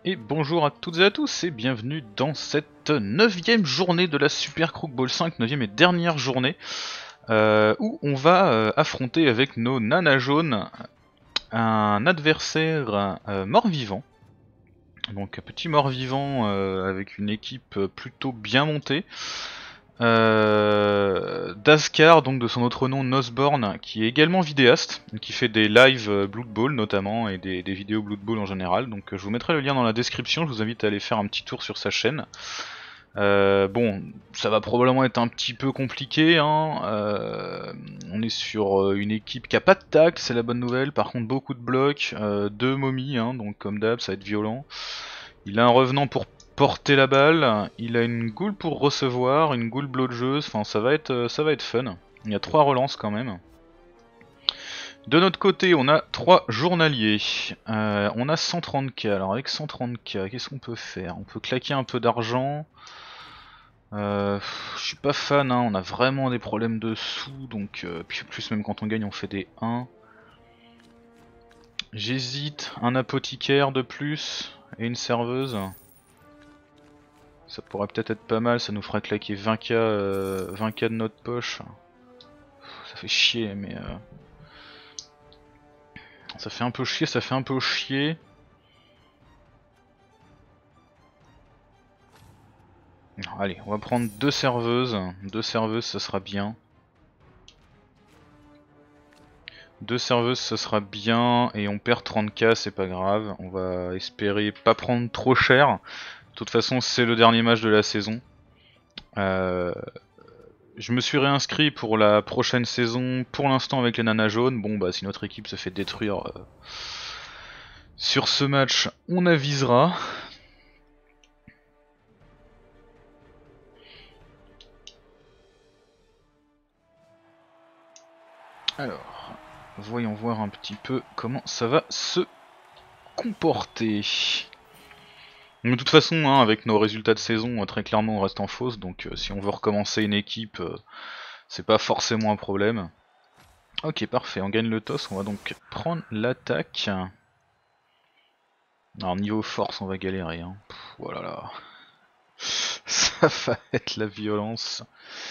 Et bonjour à toutes et à tous et bienvenue dans cette 9ème journée de la Super Crook Ball 5, 9ème et dernière journée, où on va affronter avec nos nanas jaunes un adversaire mort-vivant. Donc un petit mort-vivant avec une équipe plutôt bien montée. Daskar, donc de son autre nom Nosborn, qui est également vidéaste, qui fait des lives Blood Bowl notamment et des vidéos Blood Bowl en général. Donc je vous mettrai le lien dans la description, je vous invite à aller faire un petit tour sur sa chaîne. Bon, ça va probablement être un petit peu compliqué, hein. On est sur une équipe qui a pas de tac, c'est la bonne nouvelle. Par contre beaucoup de blocs, deux momies, hein, donc comme d'hab ça va être violent. Il a un revenant pour porter la balle, il a une goule pour recevoir, une goule blodgeuse, enfin ça va être fun. Il y a 3 relances quand même. De notre côté, on a 3 journaliers. On a 130k. Alors avec 130k, qu'est-ce qu'on peut faire? On peut claquer un peu d'argent. Je suis pas fan, hein. On a vraiment des problèmes de sous, donc puis plus même quand on gagne, on fait des 1. J'hésite, un apothicaire de plus et une serveuse. Ça pourrait peut-être être pas mal, ça nous ferait claquer 20k, 20k de notre poche. Ça fait chier, mais ça fait un peu chier, ça fait un peu chier. Non, allez, on va prendre deux serveuses ça sera bien. Deux serveuses ça sera bien, et on perd 30k, c'est pas grave. On va espérer pas prendre trop cher. De toute façon c'est le dernier match de la saison. Je me suis réinscrit pour la prochaine saison, pour l'instant avec les nanas jaunes. Bon bah si notre équipe se fait détruire sur ce match, on avisera. Alors, voyons voir un petit peu comment ça va se comporter. De toute façon, hein, avec nos résultats de saison, très clairement on reste en fausse, donc si on veut recommencer une équipe, c'est pas forcément un problème. Ok, parfait, on gagne le toss, on va donc prendre l'attaque. Alors niveau force, on va galérer, hein. Voilà là. Ça va être la violence.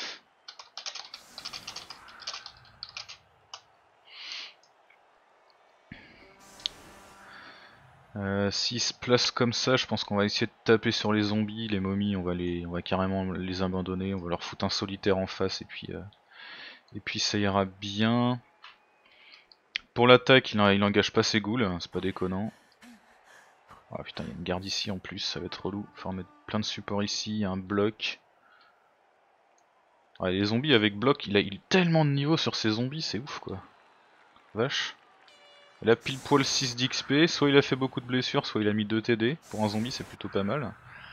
S'ils se placent comme ça, je pense qu'on va essayer de taper sur les zombies, les momies, on va carrément les abandonner, on va leur foutre un solitaire en face et puis ça ira bien. Pour l'attaque, il engage pas ses ghouls, c'est pas déconnant. Ah putain, il y a une garde ici en plus, ça va être relou. Faut remettre plein de supports ici, un bloc. Ouais, les zombies avec bloc, il a tellement de niveau sur ces zombies, c'est ouf quoi. Vache. Il a pile poil 6 d'XP, soit il a fait beaucoup de blessures, soit il a mis 2 TD. Pour un zombie, c'est plutôt pas mal.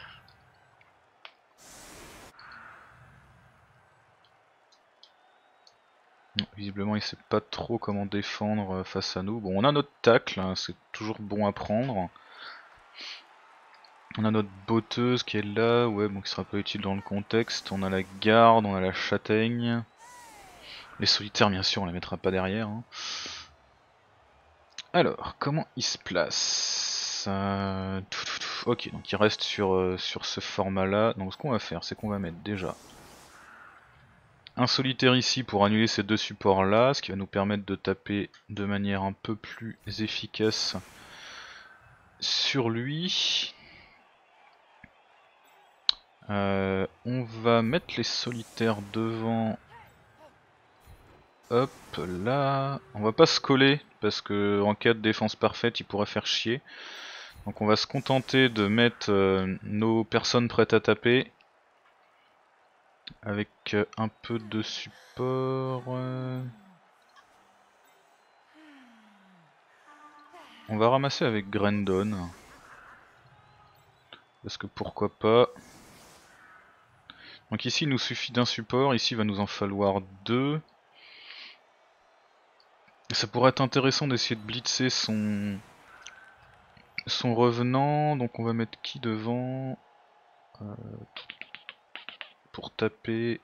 Non, visiblement, il sait pas trop comment défendre face à nous. Bon, on a notre tacle, hein, c'est toujours bon à prendre. On a notre botteuse qui est là, ouais, bon, qui sera pas utile dans le contexte. On a la garde, on a la châtaigne. Les solitaires, bien sûr, on les mettra pas derrière, hein. Alors, comment il se place? Ok, donc il reste sur ce format-là. Donc ce qu'on va faire, c'est qu'on va mettre déjà un solitaire ici pour annuler ces deux supports-là, ce qui va nous permettre de taper de manière un peu plus efficace sur lui. On va mettre les solitaires devant. Hop là, on va pas se coller parce que en cas de défense parfaite il pourrait faire chier. Donc on va se contenter de mettre nos personnes prêtes à taper avec un peu de support. On va ramasser avec Grendon parce que pourquoi pas. Donc ici il nous suffit d'un support, ici il va nous en falloir deux. Ça pourrait être intéressant d'essayer de blitzer son revenant, donc on va mettre qui devant pour taper.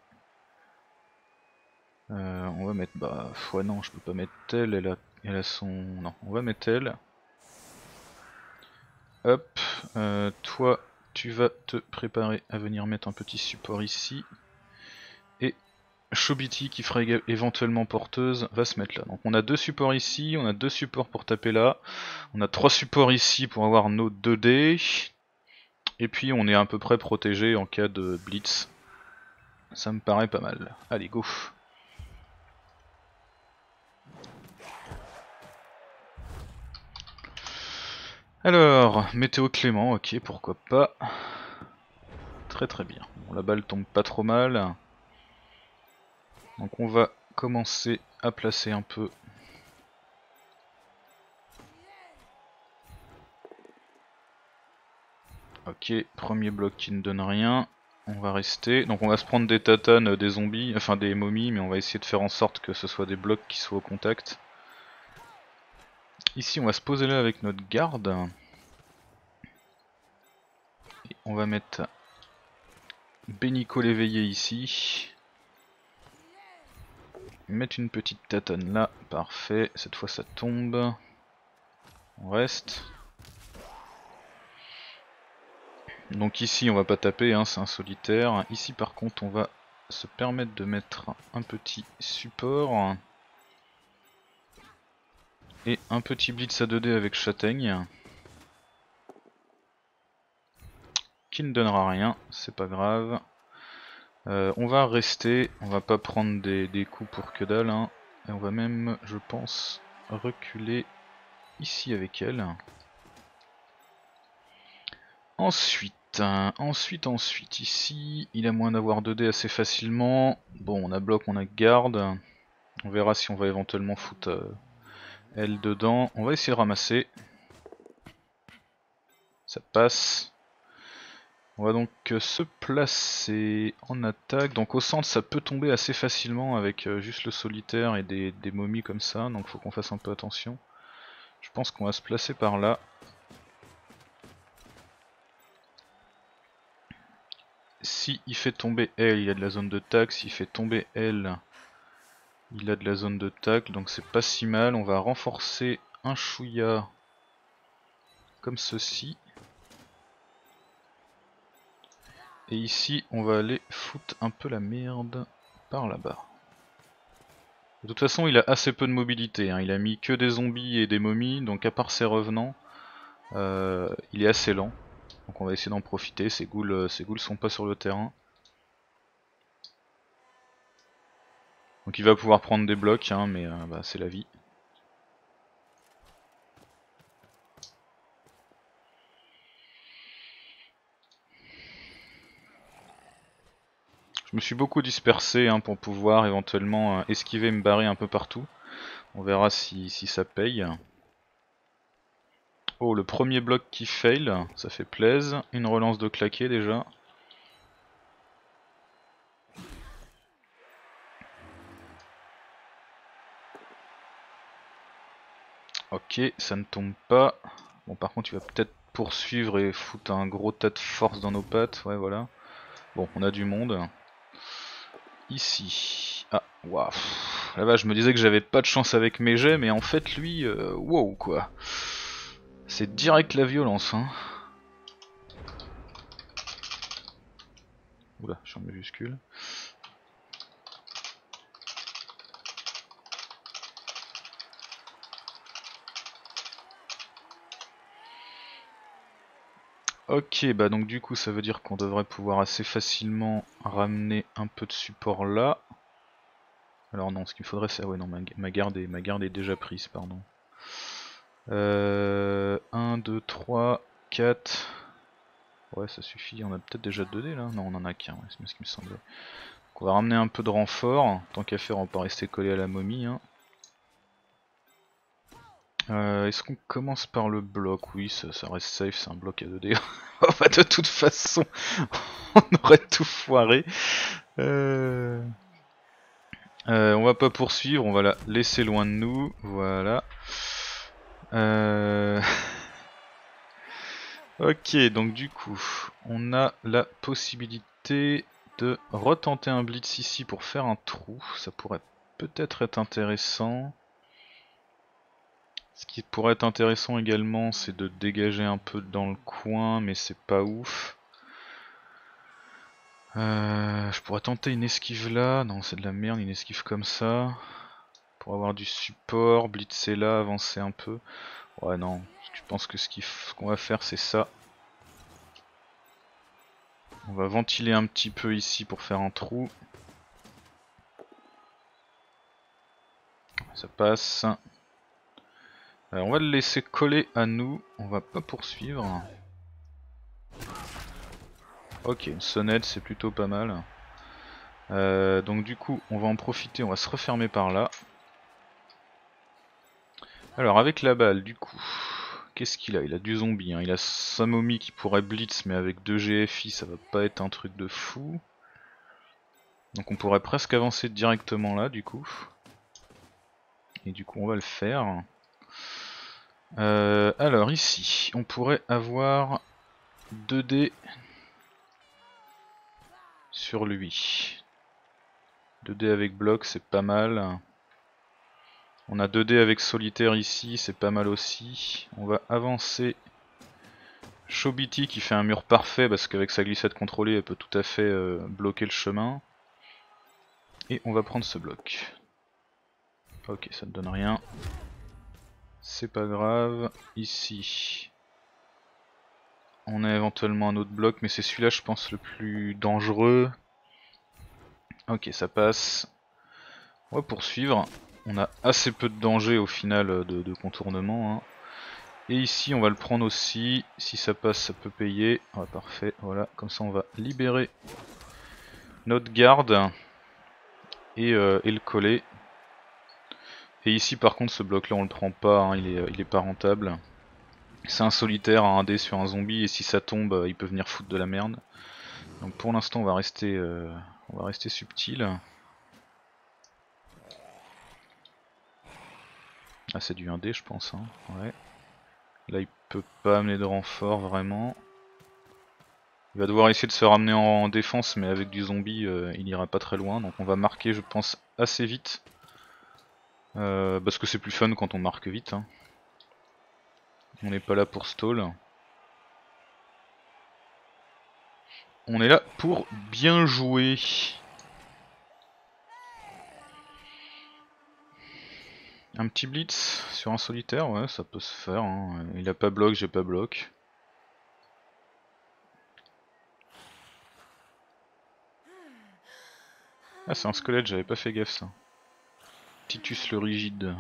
On va mettre, bah, ouais non, je peux pas mettre elle a son... Non, on va mettre elle. Hop, Toi, tu vas te préparer à venir mettre un petit support ici. Et Chobiti, qui fera éventuellement porteuse, va se mettre là. Donc on a 2 supports ici, on a 2 supports pour taper là. On a 3 supports ici pour avoir nos 2 dés. Et puis on est à peu près protégé en cas de blitz. Ça me paraît pas mal. Allez, go! Alors, météo clément, ok, pourquoi pas. Très très bien. Bon, la balle tombe pas trop mal. Donc on va commencer à placer un peu. Ok, premier bloc qui ne donne rien. On va rester. Donc on va se prendre des tatanes, des zombies, enfin des momies, mais on va essayer de faire en sorte que ce soit des blocs qui soient au contact. Ici on va se poser là avec notre garde. Et on va mettre Benico l'éveillé ici. Mettre une petite tatane là, parfait, cette fois ça tombe. On reste. Donc ici on va pas taper, hein, c'est un solitaire. Ici par contre on va se permettre de mettre un petit support. Et un petit blitz à 2D avec châtaigne. Qui ne donnera rien, c'est pas grave. On va rester, on va pas prendre des coups pour que dalle, hein. Et on va même, je pense, reculer ici avec elle. Ensuite, ici, il a moyen d'avoir 2 dés assez facilement. Bon, on a bloc, on a garde. On verra si on va éventuellement foutre elle dedans. On va essayer de ramasser. Ça passe. On va donc se placer en attaque. Donc au centre ça peut tomber assez facilement avec juste le solitaire et des momies comme ça. Donc faut qu'on fasse un peu attention. Je pense qu'on va se placer par là. Si il fait tomber elle, il y a de la zone de tac. S'il fait tomber elle, il a de la zone de tac. Donc c'est pas si mal. On va renforcer un chouïa comme ceci. Et ici on va aller foutre un peu la merde par là-bas. De toute façon il a assez peu de mobilité, hein. Il a mis que des zombies et des momies, donc à part ses revenants, il est assez lent. Donc on va essayer d'en profiter, ces ghouls sont pas sur le terrain. Donc il va pouvoir prendre des blocs, hein, mais bah, c'est la vie. Je me suis beaucoup dispersé, hein, pour pouvoir éventuellement esquiver et me barrer un peu partout. On verra si ça paye. Oh, le premier bloc qui fail, ça fait plaise. Une relance de claquer déjà. Ok, ça ne tombe pas. Bon, par contre, il va peut-être poursuivre et foutre un gros tas de force dans nos pattes. Ouais, voilà. Bon, on a du monde. Ici. Ah, waouh. Là-bas, je me disais que j'avais pas de chance avec mes jets, mais en fait, lui, wow, quoi. C'est direct la violence, hein. Oula, je suis en majuscule. Ok, bah donc du coup ça veut dire qu'on devrait pouvoir assez facilement ramener un peu de support là. Alors non, ce qu'il me faudrait c'est... Ah ouais non, ma garde est déjà prise, pardon. 1, 2, 3, 4... Ouais ça suffit, on a peut-être déjà 2 dés là. Non on en a qu'un, ouais, c'est ce qui me semblait. Donc on va ramener un peu de renfort, tant qu'à faire on va pas rester collé à la momie, hein. Est-ce qu'on commence par le bloc? Oui, ça reste safe, c'est un bloc à 2D. Bah, de toute façon, on aurait tout foiré. On va pas poursuivre, on va la laisser loin de nous. Voilà. Ok, donc du coup, on a la possibilité de retenter un blitz ici pour faire un trou. Ça pourrait peut-être être intéressant. Ce qui pourrait être intéressant également, c'est de dégager un peu dans le coin, mais c'est pas ouf. Je pourrais tenter une esquive là. Non, c'est de la merde, une esquive comme ça. Pour avoir du support, blitzer là, avancer un peu. Ouais, non, je pense que ce qu'on va faire, c'est ça. On va ventiler un petit peu ici pour faire un trou. Ça passe. Alors on va le laisser coller à nous, on va pas poursuivre. Ok, une sonnette c'est plutôt pas mal. Donc du coup on va en profiter, on va se refermer par là. Alors avec la balle du coup, qu'est-ce qu'il a? Il a du zombie, hein. Il a sa momie qui pourrait blitz mais avec 2 GFI ça va pas être un truc de fou. Donc on pourrait presque avancer directement là du coup. Et du coup on va le faire. Alors ici on pourrait avoir 2 dés sur lui. 2 dés avec bloc c'est pas mal. On a 2 dés avec solitaire ici, c'est pas mal aussi. On va avancer Shobiti qui fait un mur parfait parce qu'avec sa glissade contrôlée elle peut tout à fait bloquer le chemin. Et on va prendre ce bloc. Ok, ça ne donne rien. C'est pas grave. Ici, on a éventuellement un autre bloc, mais c'est celui-là je pense le plus dangereux. Ok, ça passe. On va poursuivre. On a assez peu de danger au final de contournement, hein. Et ici on va le prendre aussi, si ça passe ça peut payer. Ouais, parfait, voilà, comme ça on va libérer notre garde et le coller. Et ici par contre ce bloc là on le prend pas, hein, il est pas rentable. C'est un solitaire à 1 dé sur un zombie et si ça tombe il peut venir foutre de la merde. Donc pour l'instant on va rester subtil. Ah c'est du 1 dé je pense, hein. Ouais. Là il peut pas amener de renfort vraiment. Il va devoir essayer de se ramener en défense mais avec du zombie il ira pas très loin, donc on va marquer je pense assez vite. Parce que c'est plus fun quand on marque vite, hein. On n'est pas là pour stall. On est là pour bien jouer. Un petit blitz sur un solitaire, ouais ça peut se faire, hein. Il a pas bloc, j'ai pas bloc. Ah c'est un squelette, j'avais pas fait gaffe ça. Titus le rigide.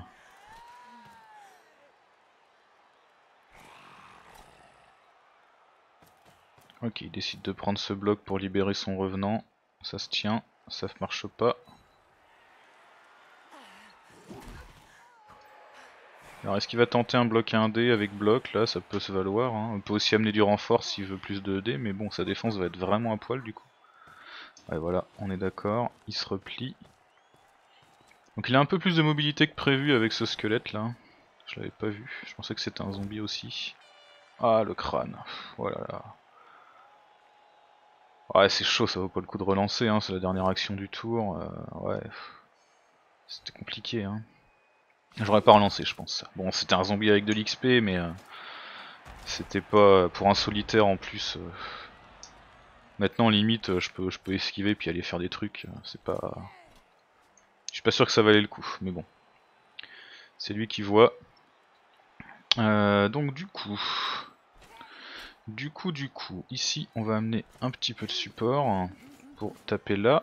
Ok, il décide de prendre ce bloc pour libérer son revenant. Ça se tient, ça marche pas. Alors est-ce qu'il va tenter un bloc 1D avec bloc? Là ça peut se valoir, hein. On peut aussi amener du renfort s'il veut plus de D, mais bon sa défense va être vraiment à poil du coup. Ouais voilà, on est d'accord, il se replie. Donc il a un peu plus de mobilité que prévu avec ce squelette là. Je l'avais pas vu, je pensais que c'était un zombie aussi. Ah le crâne, voilà. Ouais c'est chaud, ça vaut pas le coup de relancer, hein. C'est la dernière action du tour. Ouais, c'était compliqué, hein. J'aurais pas relancé je pense. Bon c'était un zombie avec de l'XP mais c'était pas pour un solitaire en plus. Maintenant limite je peux esquiver puis aller faire des trucs. C'est pas. Je suis pas sûr que ça valait le coup, mais bon. C'est lui qui voit. Donc du coup, ici on va amener un petit peu de support pour taper là.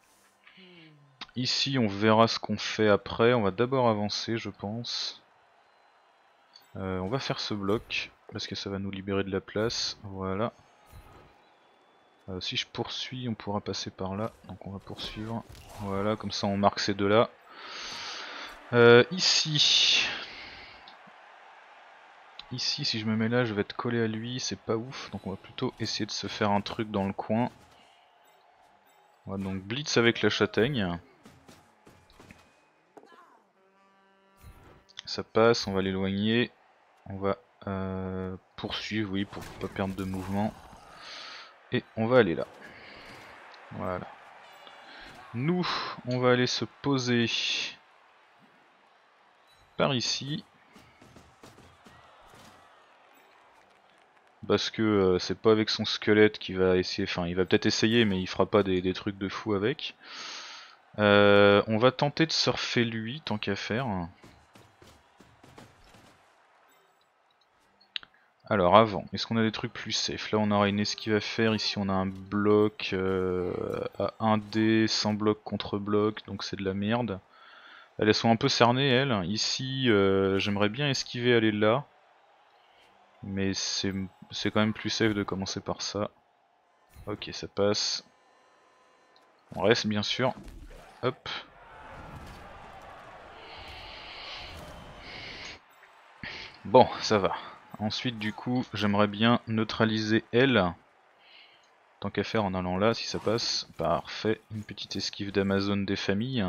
Ici on verra ce qu'on fait après, on va d'abord avancer je pense. On va faire ce bloc, parce que ça va nous libérer de la place, voilà. Si je poursuis on pourra passer par là, donc on va poursuivre. Voilà, comme ça on marque ces deux là. Ici si je me mets là je vais être collé à lui, c'est pas ouf, donc on va plutôt essayer de se faire un truc dans le coin. On va donc blitz avec la châtaigne. Ça passe, on va l'éloigner. On va poursuivre, oui, pour pas perdre de mouvement. Et on va aller là. Voilà. Nous, on va aller se poser par ici. parce que c'est pas avec son squelette qu'il va essayer, enfin il va peut-être essayer mais il fera pas des trucs de fou avec. On va tenter de surfer lui tant qu'à faire. Alors avant, est-ce qu'on a des trucs plus safe? Là on aura une esquive à faire, ici on a un bloc à 1D sans bloc contre bloc, donc c'est de la merde. Elles sont un peu cernées elles. Ici j'aimerais bien esquiver aller là. Mais c'est quand même plus safe de commencer par ça. Ok, ça passe. On reste bien sûr. Hop. Bon, ça va. Ensuite du coup, j'aimerais bien neutraliser elle. Tant qu'à faire en allant là, si ça passe. Parfait. Une petite esquive d'Amazon des familles.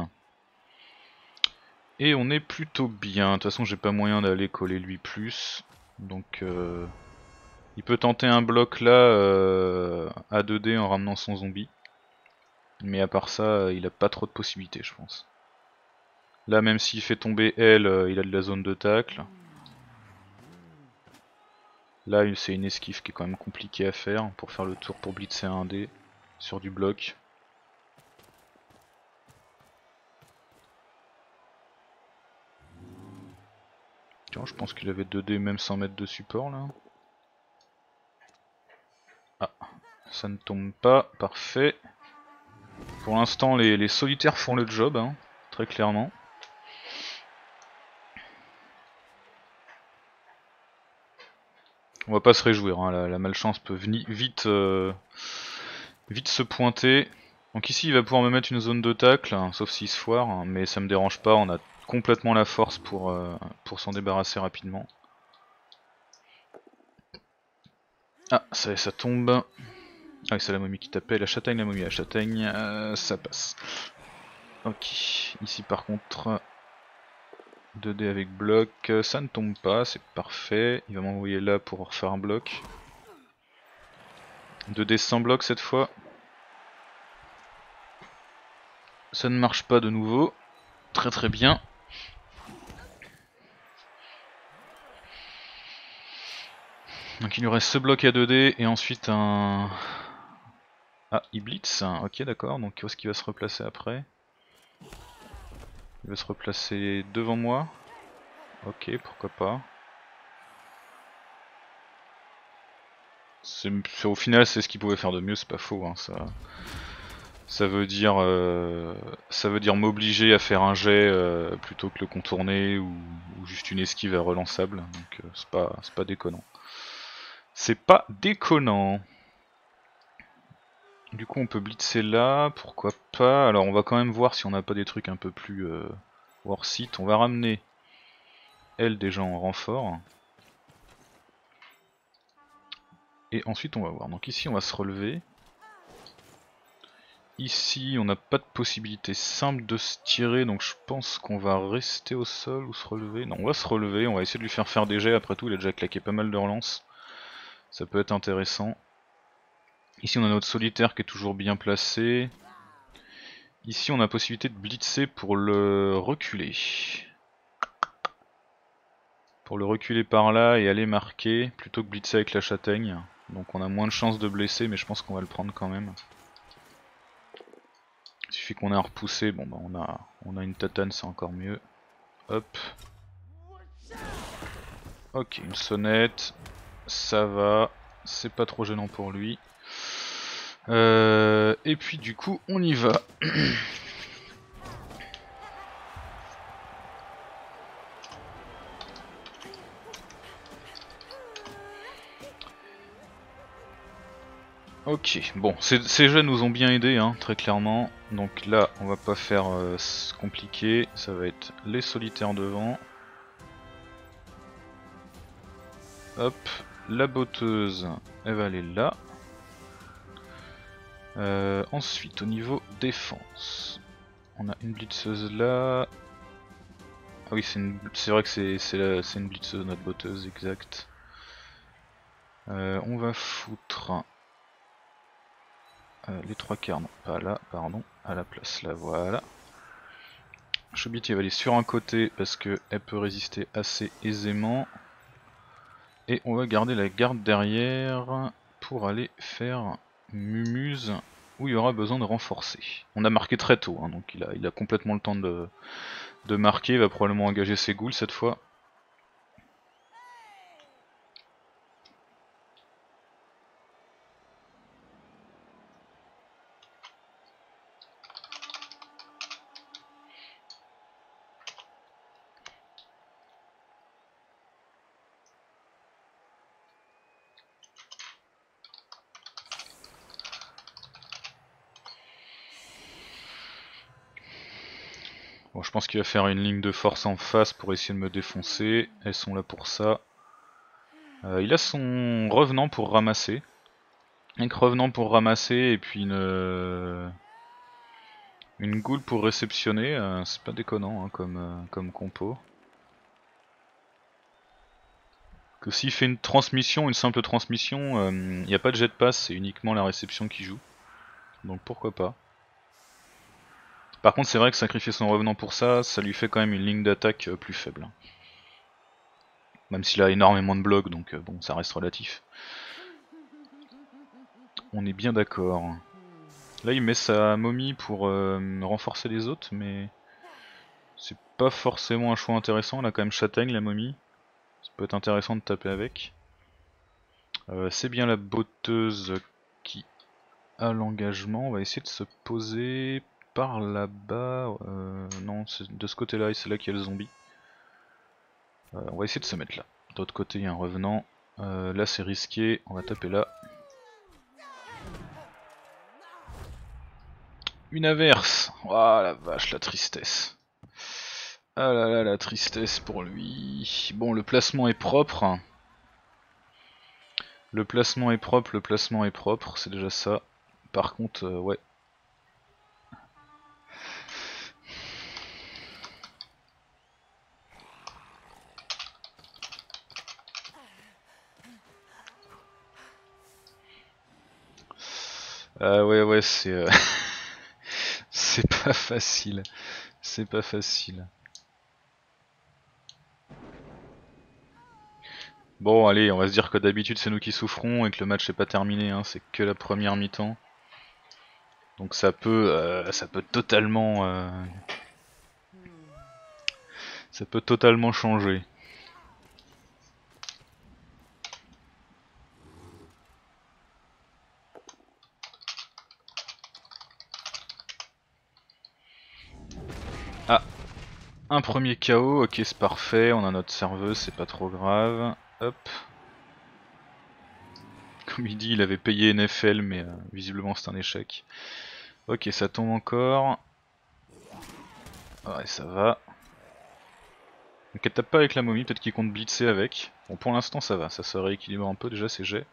Et on est plutôt bien. De toute façon, j'ai pas moyen d'aller coller lui plus. Donc il peut tenter un bloc là à 2D en ramenant son zombie. Mais à part ça, il a pas trop de possibilités, je pense. Là, même s'il fait tomber elle, il a de la zone de tacle. Là, c'est une esquive qui est quand même compliquée à faire pour faire le tour pour blitzer un dé sur du bloc. Tiens, je pense qu'il avait 2 dés même sans mettre de support là. Ah, ça ne tombe pas, parfait. Pour l'instant, les solitaires font le job, hein, très clairement. On va pas se réjouir, hein, la malchance peut vite, vite se pointer. Donc ici il va pouvoir me mettre une zone de tacle, hein, sauf s'il se foire, hein, mais ça me dérange pas, on a complètement la force pour s'en débarrasser rapidement. Ah, ça tombe. Ah oui, c'est la momie qui t'appelle, la châtaigne, la châtaigne, ça passe. Ok, ici par contre, 2D avec bloc, ça ne tombe pas, c'est parfait. Il va m'envoyer là pour refaire un bloc. 2D sans bloc cette fois. Ça ne marche pas de nouveau. Très très bien. Donc il nous reste ce bloc à 2D et ensuite un... Ah, il blitz, ok d'accord, donc où est-ce qu'il va se replacer après? Il va se replacer devant moi. Ok, pourquoi pas. Au final c'est ce qu'il pouvait faire de mieux, c'est pas faux, hein, ça veut dire m'obliger à faire un jet plutôt que le contourner ou juste une esquive à relançable, donc c'est pas déconnant. C'est pas déconnant. Du coup on peut blitzer là, pourquoi pas. Alors on va quand même voir si on n'a pas des trucs un peu plus worth it. On va ramener elle déjà en renfort. Et ensuite on va voir. Donc ici on va se relever. Ici on n'a pas de possibilité simple de se tirer, donc je pense qu'on va rester au sol ou se relever. Non, on va se relever, on va essayer de lui faire des jets, après tout il a déjà claqué pas mal de relances. Ça peut être intéressant. Ici on a notre solitaire qui est toujours bien placé. Ici on a la possibilité de blitzer pour le reculer. Pour le reculer par là et aller marquer, plutôt que blitzer avec la châtaigne. Donc on a moins de chances de blesser, mais je pense qu'on va le prendre quand même. Il suffit qu'on ait un repoussé, bon bah on a une tatane, c'est encore mieux. Hop. Ok, une sonnette, ça va, c'est pas trop gênant pour lui. Et puis du coup on y va. Ok, bon, ces jeux nous ont bien aidés, hein, très clairement. Donc là, on va pas faire compliqué, ça va être les solitaires devant. Hop, la botteuse, elle va aller là. Ensuite, au niveau défense, on a une blitzeuse là. Ah oui, c'est vrai que c'est une blitzeuse, notre botteuse, exact. On va foutre les trois quarts, non, pas là, pardon, à la place là, voilà. Chobiti va aller sur un côté parce qu'elle peut résister assez aisément. Et on va garder la garde derrière pour aller faire Mumuse où il y aura besoin de renforcer. On a marqué très tôt, hein, donc il a complètement le temps de marquer, il va probablement engager ses ghouls cette fois. Bon, je pense qu'il va faire une ligne de force en face pour essayer de me défoncer. Elles sont là pour ça. Il a son revenant pour ramasser. Un revenant pour ramasser et puis une ghoul pour réceptionner. C'est pas déconnant hein, comme compo. Que s'il fait une transmission, une simple transmission, il n'y a pas de jet de passe, c'est uniquement la réception qui joue. Donc pourquoi pas. Par contre c'est vrai que sacrifier son revenant pour ça, ça lui fait quand même une ligne d'attaque plus faible. Même s'il a énormément de blocs, donc bon, ça reste relatif. On est bien d'accord. Là il met sa momie pour renforcer les autres, mais c'est pas forcément un choix intéressant. Elle a quand même châtaigne la momie. Ça peut être intéressant de taper avec. C'est bien la botteuse qui a l'engagement. On va essayer de se poser par là-bas. Non, c'est de ce côté-là et c'est là qu'il y a le zombie. On va essayer de se mettre là. De l'autre côté, il y a un revenant. Là, c'est risqué. On va taper là. Une averse. Oh la vache, la tristesse. Ah là là, la tristesse pour lui. Bon, le placement est propre. Le placement est propre, le placement est propre, c'est déjà ça. Par contre, ouais. Ouais, c'est c'est pas facile. C'est pas facile. Bon, allez, on va se dire que d'habitude c'est nous qui souffrons et que le match est pas terminé, hein, c'est que la première mi-temps. Donc ça peut totalement changer. Ah, un premier KO, ok c'est parfait, on a notre serveuse, c'est pas trop grave. Hop. Comme il dit, il avait payé NFL, mais visiblement c'est un échec. Ok, ça tombe encore. Ouais, ça va. Donc elle tape pas avec la momie, peut-être qu'il compte blitzer avec. Bon, pour l'instant ça va, ça se rééquilibre un peu déjà ces jets.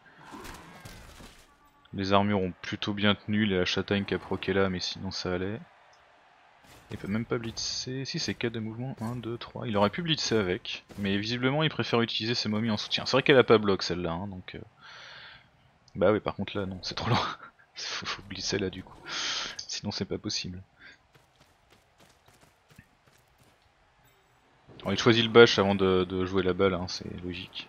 Les armures ont plutôt bien tenu, il y a la châtaigne qui a proqué là, mais sinon ça allait. Il peut même pas blitzer, si c'est 4 de mouvement, 1, 2, 3, il aurait pu blitzer avec, mais visiblement il préfère utiliser ses momies en soutien. C'est vrai qu'elle a pas bloc celle-là, hein, donc... Bah oui par contre là non, c'est trop loin, faut blitzer là du coup, sinon c'est pas possible. Alors, il choisit le bash avant de jouer la balle, hein, c'est logique.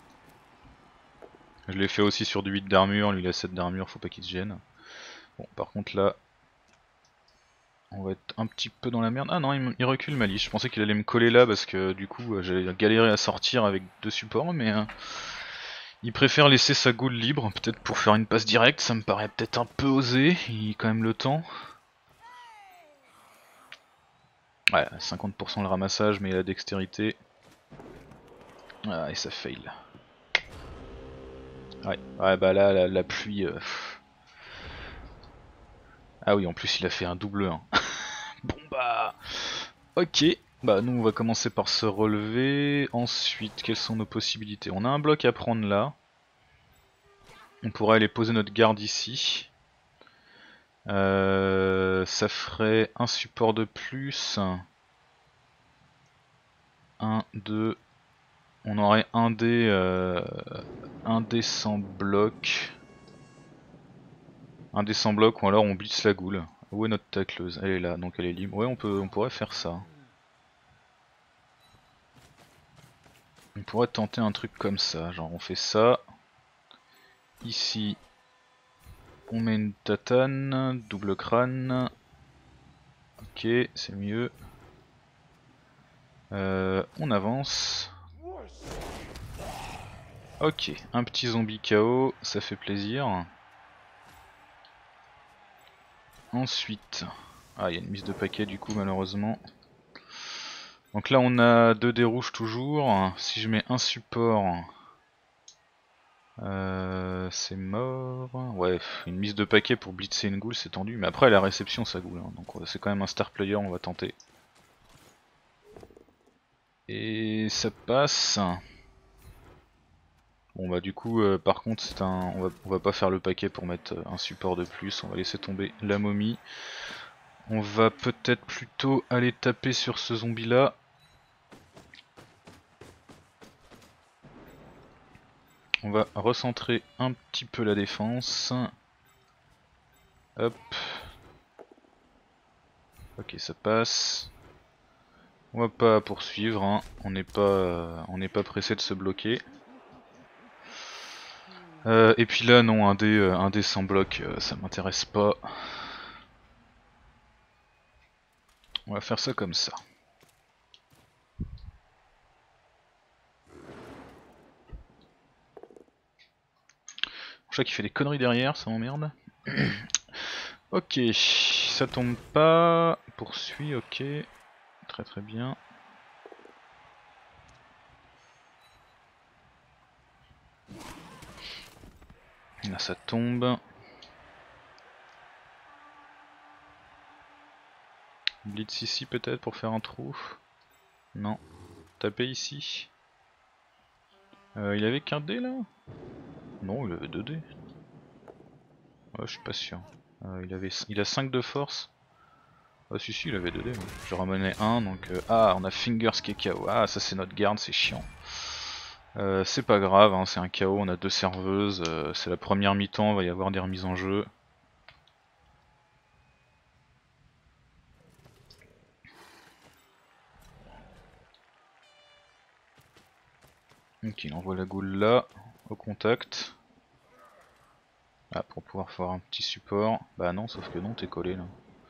Je l'ai fait aussi sur du 8 d'armure, lui il a 7 d'armure, faut pas qu'il se gêne. Bon par contre là... On va être un petit peu dans la merde. Ah non, il recule Malice. Je pensais qu'il allait me coller là parce que du coup j'allais galérer à sortir avec deux supports, mais il préfère laisser sa ghoul libre, peut-être pour faire une passe directe. Ça me paraît peut-être un peu osé. Il a quand même le temps. Ouais, 50% le ramassage, mais il a la dextérité. Ah, et ça fail. Ouais bah là, la pluie. Ah oui, en plus il a fait un double 1. Bon bah. Ok. Bah nous on va commencer par se relever. Ensuite, quelles sont nos possibilités? On a un bloc à prendre là. On pourrait aller poser notre garde ici. Ça ferait un support de plus. 1, 2. On aurait un dé sans bloc. Un dé sans bloc ou alors on blitz la goule. Où est notre tacleuse? Elle est là, donc elle est libre. Ouais, on pourrait faire ça. On pourrait tenter un truc comme ça, genre on fait ça. Ici, on met une tatane, double crâne. Ok, c'est mieux. On avance. Ok, un petit zombie KO, ça fait plaisir. Ensuite, ah, il y a une mise de paquet du coup malheureusement. Donc là on a 2 dés rouges toujours. Si je mets un support, c'est mort. Ouais, une mise de paquet pour blitzer une goule c'est tendu. Mais après la réception ça goule, hein. Donc c'est quand même un star player, on va tenter. Et ça passe. Bon bah du coup par contre on va pas faire le paquet pour mettre un support de plus, on va laisser tomber la momie. On va peut-être plutôt aller taper sur ce zombie là. On va recentrer un petit peu la défense. Hop. Ok, ça passe. On va pas poursuivre, hein. On n'est pas pressé de se bloquer. Et puis là non, un dé sans bloc, ça m'intéresse pas. On va faire ça comme ça. Je sais qu'il fait des conneries derrière, ça m'emmerde. Ok, ça tombe pas. Poursuit, ok. Très très bien. Là ça tombe. Blitz ici peut-être pour faire un trou. Non. Taper ici. Il avait qu'un dé là? Non, il avait 2 dés. Ouais, je suis pas sûr. Il a 5 de force. Ah si si, il avait 2 dés. Je ramenais 1 donc... Ah, on a Fingers qui est KO. Ah, ça c'est notre garde, c'est chiant. C'est pas grave, hein, c'est un KO, on a 2 serveuses. C'est la première mi-temps, il va y avoir des remises en jeu. Ok, il envoie la goule là, au contact. Ah, pour pouvoir faire un petit support. Bah non, sauf que non, t'es collé là.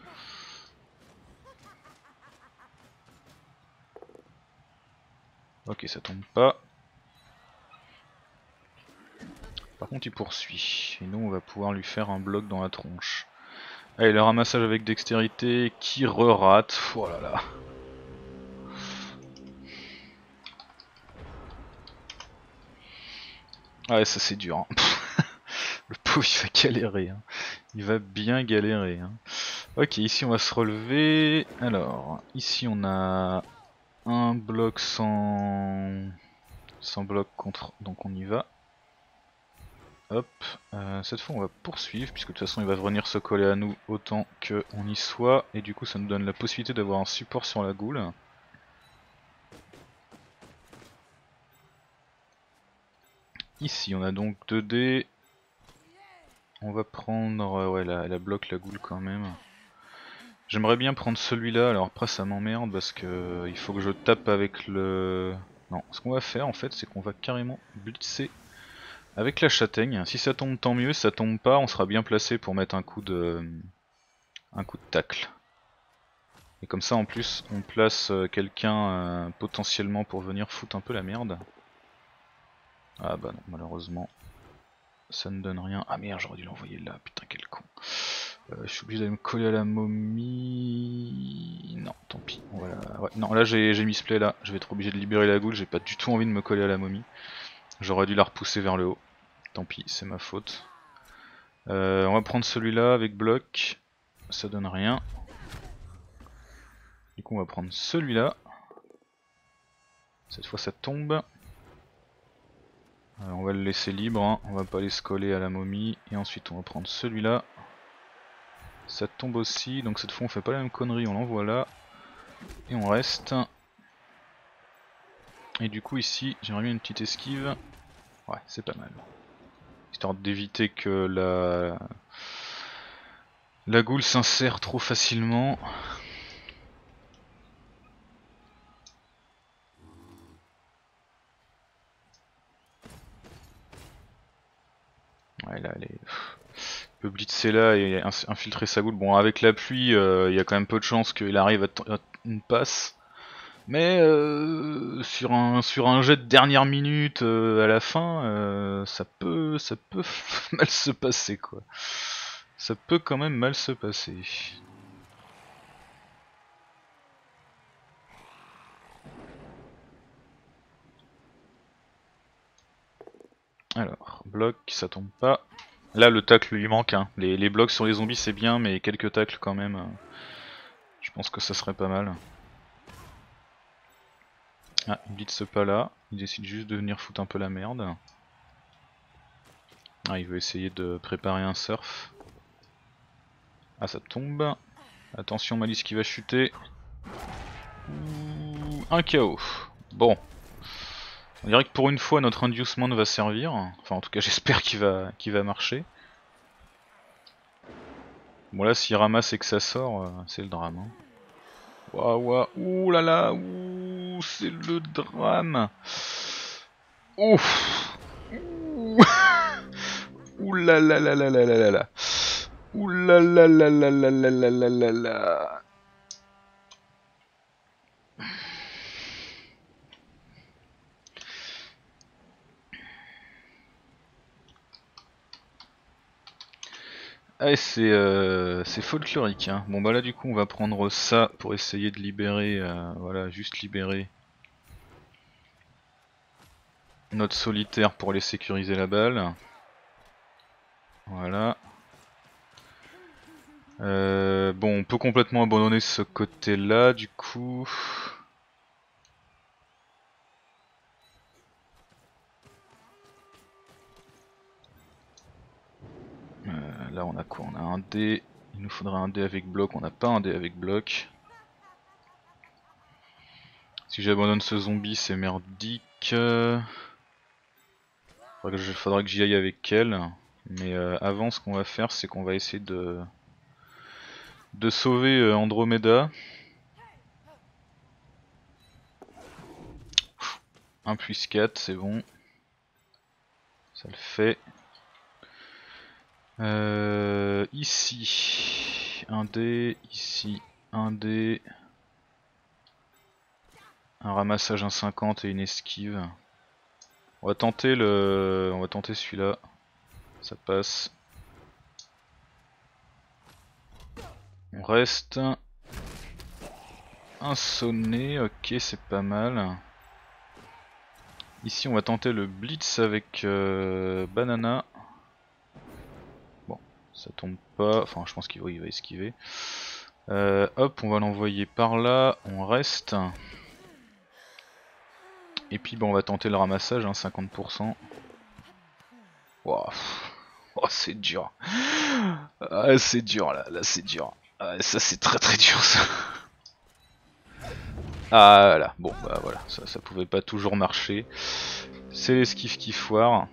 Ok, ça tombe pas. Par contre, il poursuit. Et nous, on va pouvoir lui faire un bloc dans la tronche. Allez, le ramassage avec dextérité qui re-rate. Oh là là. Ah ouais, ça c'est dur. Hein. Le pauvre, il va galérer. Hein. Il va bien galérer. Hein. Ok, ici on va se relever. Alors, ici on a un bloc sans bloc contre, donc on y va. Hop, cette fois on va poursuivre, puisque de toute façon il va venir se coller à nous autant qu'on y soit, et du coup ça nous donne la possibilité d'avoir un support sur la goule. Ici on a donc 2 dés. On va prendre, ouais, la bloque la goule quand même. J'aimerais bien prendre celui-là, alors après ça m'emmerde parce que il faut que je tape avec le... Non, ce qu'on va faire en fait c'est qu'on va carrément blitzer avec la châtaigne. Si ça tombe tant mieux, si ça tombe pas on sera bien placé pour mettre un coup de tacle. Et comme ça en plus on place quelqu'un potentiellement pour venir foutre un peu la merde. Ah bah non malheureusement ça ne donne rien. Ah merde j'aurais dû l'envoyer là, putain quel con. Je suis obligé d'aller me coller à la momie. Non, tant pis. Voilà. Ouais, non, là j'ai mis ce play là. Je vais être obligé de libérer la goule. J'ai pas du tout envie de me coller à la momie. J'aurais dû la repousser vers le haut. Tant pis, c'est ma faute. On va prendre celui-là avec bloc. Ça donne rien. Du coup, on va prendre celui-là. Cette fois, ça tombe. On va le laisser libre. Hein. On va pas aller se coller à la momie. Et ensuite, on va prendre celui-là. Ça tombe aussi. Donc cette fois, on fait pas la même connerie. On l'envoie là. Et on reste. Et du coup ici j'aimerais bien une petite esquive. Ouais c'est pas mal. Histoire d'éviter que la goule s'insère trop facilement. peut blitzer là et infiltrer sa goule. Bon, avec la pluie, il y a quand même peu de chances qu'il arrive à une passe. Mais sur un jet de dernière minute à la fin, ça peut mal se passer quoi. Ça peut quand même mal se passer. Alors, bloc, ça tombe pas. Là, le tacle lui manque. Hein. Les blocs sur les zombies, c'est bien, mais quelques tacles quand même. Je pense que ça serait pas mal. Ah, il blitz pas là. Il décide juste de venir foutre un peu la merde. Ah, il veut essayer de préparer un surf. Ah, ça tombe. Attention, Malice qui va chuter. Ouh, un KO. Bon. On dirait que pour une fois, notre inducement va servir. Enfin, en tout cas, j'espère qu'il va marcher. Bon, là, s'il ramasse et que ça sort, c'est le drame. Hein. Waouh, waouh, ouh là là, ouh, c'est le drame. Ouf. Ouh. Ouh là là là là là là là là. Ouh là là là là là là là là là là. Ah, c'est folklorique. Hein. Bon bah là du coup on va prendre ça pour essayer de libérer, voilà, juste libérer notre solitaire pour aller sécuriser la balle. Voilà. Bon, on peut complètement abandonner ce côté-là du coup. Là on a quoi? On a un dé. Il nous faudrait un dé avec bloc, on n'a pas un dé avec bloc. Si j'abandonne ce zombie c'est merdique. Faudra que j'y aille avec elle. Mais avant ce qu'on va faire c'est qu'on va essayer de sauver Andromeda. 1 plus 4 c'est bon. Ça le fait. Ici un dé, ici un dé. Un ramassage 1,50 et une esquive. On va tenter celui-là. Ça passe. On reste. Un sonnet, ok c'est pas mal. Ici on va tenter le blitz avec Banana. Bon, ça tombe pas, enfin je pense qu'il va esquiver. Hop, on va l'envoyer par là, on reste. Et puis bon, on va tenter le ramassage, hein, 50%. Wow. Oh c'est dur. Ah, c'est dur là c'est dur. Ah, ça c'est très très dur ça. Ah voilà, bon bah voilà, ça pouvait pas toujours marcher. C'est l'esquive qui foire.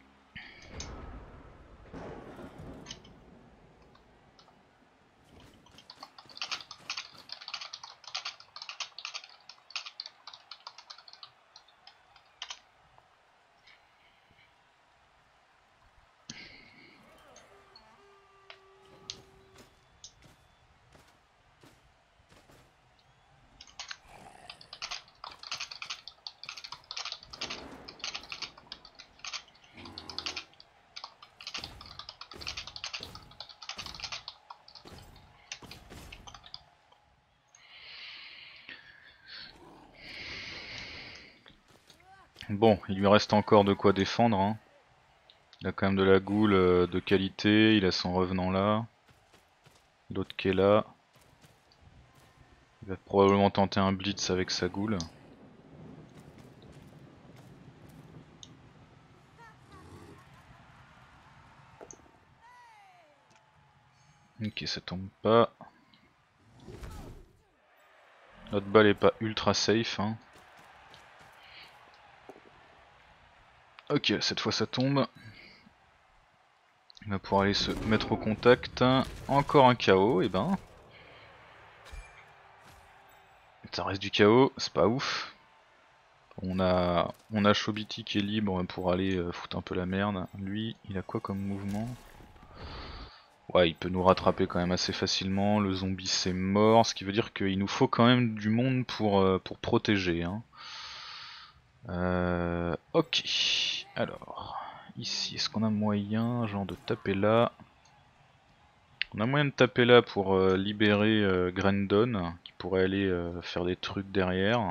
Bon, il lui reste encore de quoi défendre. Hein. Il a quand même de la goule de qualité, il a son revenant là. L'autre qui est là. Il va probablement tenter un blitz avec sa goule. Ok, ça tombe pas. Notre balle est pas ultra safe. Hein. Ok, cette fois ça tombe. Il va pouvoir aller se mettre au contact. Encore un KO, et ben. Ça reste du KO, c'est pas ouf. On a Shobiti qui est libre pour aller foutre un peu la merde. Lui, il a quoi comme mouvement? Ouais, il peut nous rattraper quand même assez facilement. Le zombie c'est mort, ce qui veut dire qu'il nous faut quand même du monde pour protéger. Hein. Ok, alors, ici, est-ce qu'on a moyen genre de taper là? On a moyen de taper là pour libérer Grendon, qui pourrait aller faire des trucs derrière.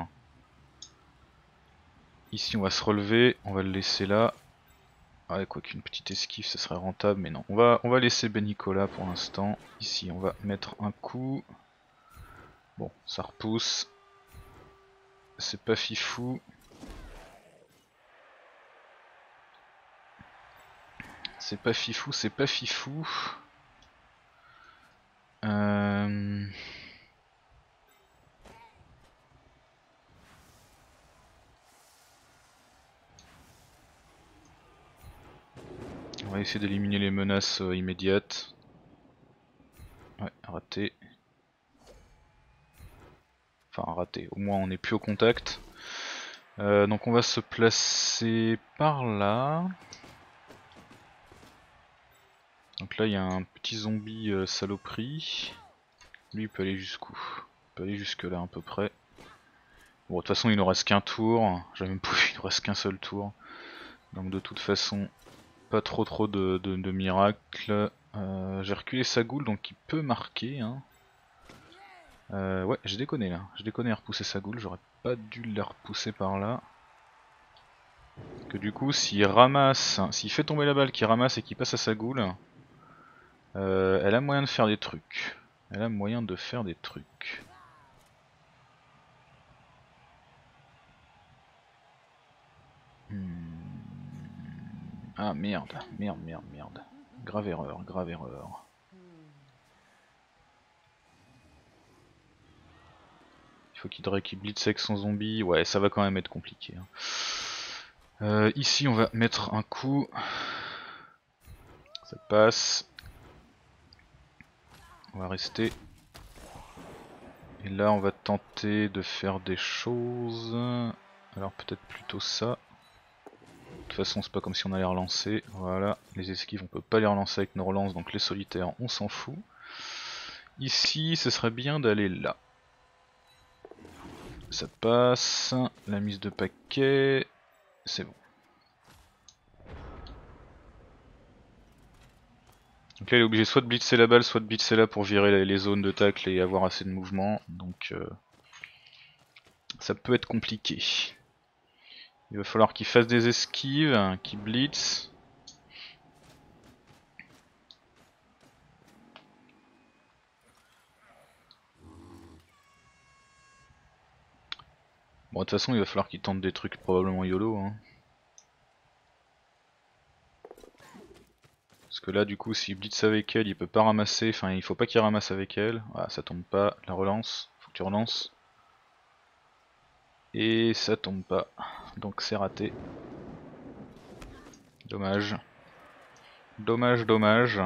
Ici on va se relever, on va le laisser là. Ouais, quoi qu'une petite esquive ce serait rentable, mais non. On va laisser Ben Nicolas pour l'instant. Ici on va mettre un coup. Bon, ça repousse. C'est pas fifou. C'est pas fifou, c'est pas fifou. Euh... On va essayer d'éliminer les menaces immédiates. Ouais, raté. Enfin raté, au moins on n'est plus au contact. Donc on va se placer par là. Donc là il y a un petit zombie saloperie. Lui il peut aller jusqu'où? Il peut aller jusque là à peu près. Bon de toute façon il nous reste qu'un tour. J'ai même pas vu, il nous reste qu'un seul tour. Donc de toute façon pas trop de miracles. J'ai reculé sa goule donc il peut marquer. Hein. Ouais j'ai déconné là. J'ai déconné à repousser sa goule. J'aurais pas dû la repousser par là. Que du coup s'il ramasse, s'il fait tomber la balle, qu'il ramasse et qu'il passe à sa goule, elle a moyen de faire des trucs. Elle a moyen de faire des trucs. Ah merde, merde. Grave erreur, grave erreur. Il faut qu'il blitz avec son zombie. Ouais, ça va quand même être compliqué. Hein. Ici, on va mettre un coup. Ça passe. On va rester. Et là, on va tenter de faire des choses. Alors peut-être plutôt ça. De toute façon, c'est pas comme si on allait relancer. Voilà, les esquives, on peut pas les relancer avec nos relances, donc les solitaires, on s'en fout. Ici, ce serait bien d'aller là. Ça passe. La mise de paquet, c'est bon. Donc là il est obligé soit de blitzer la balle, soit de blitzer là pour virer les zones de tacle et avoir assez de mouvement. Donc ça peut être compliqué. Il va falloir qu'il fasse des esquives, qu'il blitz. Bon de toute façon il va falloir qu'il tente des trucs probablement YOLO. Hein. Parce que là du coup s'il blitz avec elle il peut pas ramasser, enfin il faut pas qu'il ramasse avec elle. Voilà, ça tombe pas, la relance, faut que tu relances. Et ça tombe pas, donc c'est raté. Dommage. Dommage.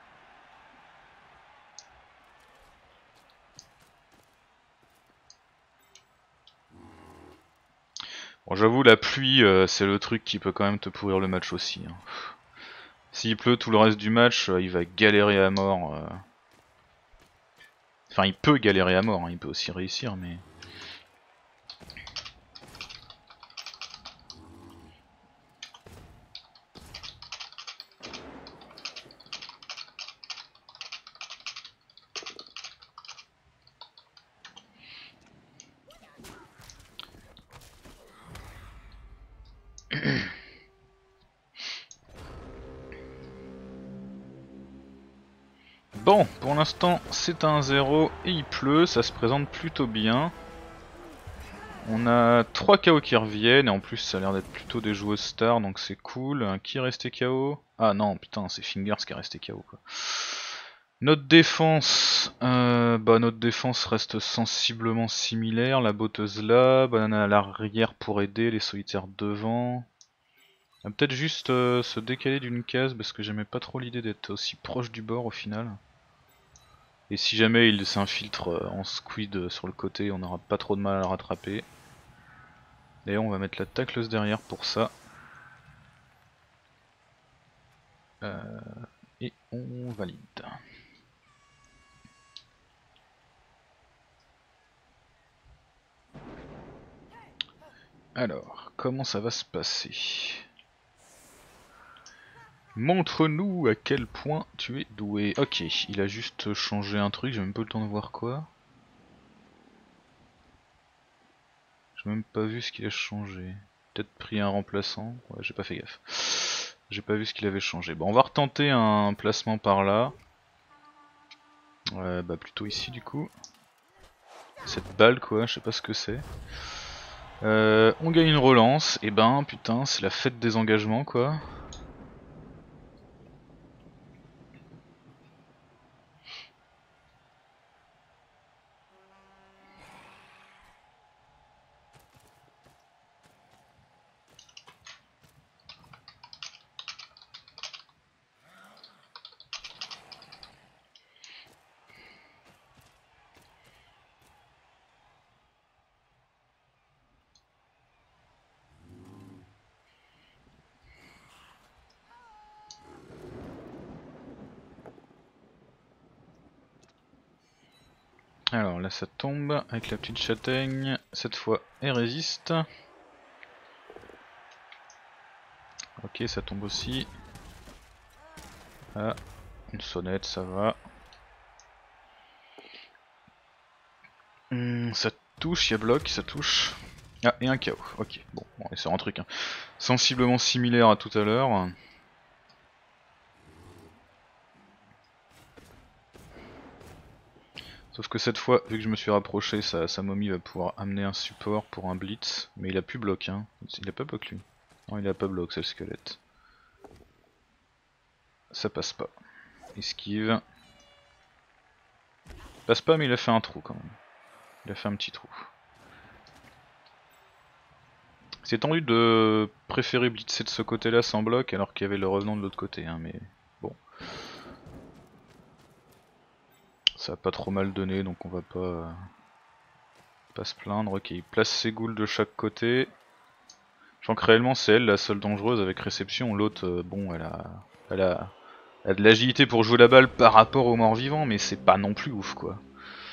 Bon j'avoue la pluie c'est le truc qui peut quand même te pourrir le match aussi. Hein. S'il pleut tout le reste du match, il va galérer à mort. Enfin il peut galérer à mort, hein. Il peut aussi réussir mais... Bon, pour l'instant c'est un 0 et il pleut, ça se présente plutôt bien. On a 3 KO qui reviennent et en plus ça a l'air d'être plutôt des joueuses stars donc c'est cool. Qui est resté KO? Ah non putain c'est Fingers qui est resté KO quoi. Notre défense, notre défense reste sensiblement similaire. La botteuse là, Banana à l'arrière pour aider, les solitaires devant. On va peut-être juste se décaler d'une case parce que j'aimais pas trop l'idée d'être aussi proche du bord au final. Et si jamais il s'infiltre en squid sur le côté, on n'aura pas trop de mal à le rattraper. D'ailleurs on va mettre la tacleuse derrière pour ça. Et on valide. Alors, comment ça va se passer? Montre-nous à quel point tu es doué. Ok, il a juste changé un truc, j'ai même pas eu le temps de voir quoi. J'ai même pas vu ce qu'il a changé. Peut-être pris un remplaçant. Ouais, j'ai pas fait gaffe. J'ai pas vu ce qu'il avait changé. Bon, on va retenter un placement par là. Bah plutôt ici du coup. Cette balle quoi, je sais pas ce que c'est. On gagne une relance. Et ben putain, c'est la fête des engagements quoi. Alors là ça tombe avec la petite châtaigne. Cette fois elle résiste. Ok, ça tombe aussi. Ah, une sonnette, ça va. Ça touche, il y a bloc, ça touche. Ah, et un KO, ok. Bon, c'est un truc sensiblement similaire à tout à l'heure. Sauf que cette fois, vu que je me suis rapproché, sa momie va pouvoir amener un support pour un blitz. Mais il a plus bloc, hein. Il a pas bloc lui. Non, il a pas bloc, c'est le squelette. Ça passe pas. Esquive. Passe pas, mais il a fait un trou quand même. Il a fait un petit trou. C'est tendu de préférer blitzer de ce côté-là sans bloc alors qu'il y avait le revenant de l'autre côté, hein, mais bon. Ça a pas trop mal donné donc on va pas se plaindre. Ok, il place ses ghouls de chaque côté. Je crois que réellement c'est elle la seule dangereuse avec réception. L'autre, bon, elle a de l'agilité pour jouer la balle par rapport aux morts vivants, mais c'est pas non plus ouf quoi.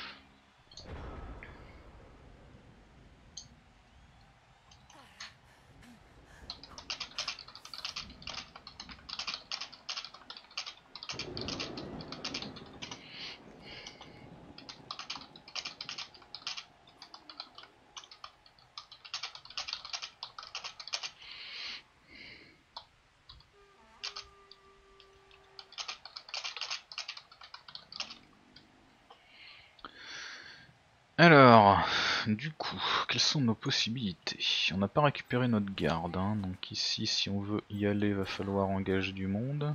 Alors, du coup, quelles sont nos possibilités? On n'a pas récupéré notre garde, hein, donc ici si on veut y aller va falloir engager du monde.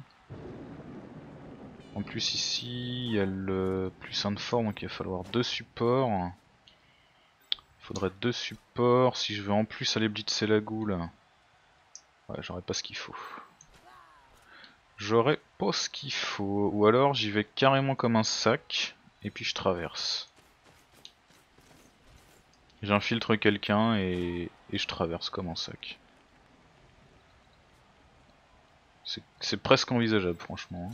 En plus ici il y a le plus 1 de forme donc il va falloir 2 supports. Il faudrait 2 supports si je veux en plus aller blitzer la goule. Ouais, j'aurais pas ce qu'il faut. J'aurais pas ce qu'il faut. Ou alors j'y vais carrément comme un sac et puis je traverse. J'infiltre quelqu'un et je traverse comme un sac. C'est presque envisageable franchement.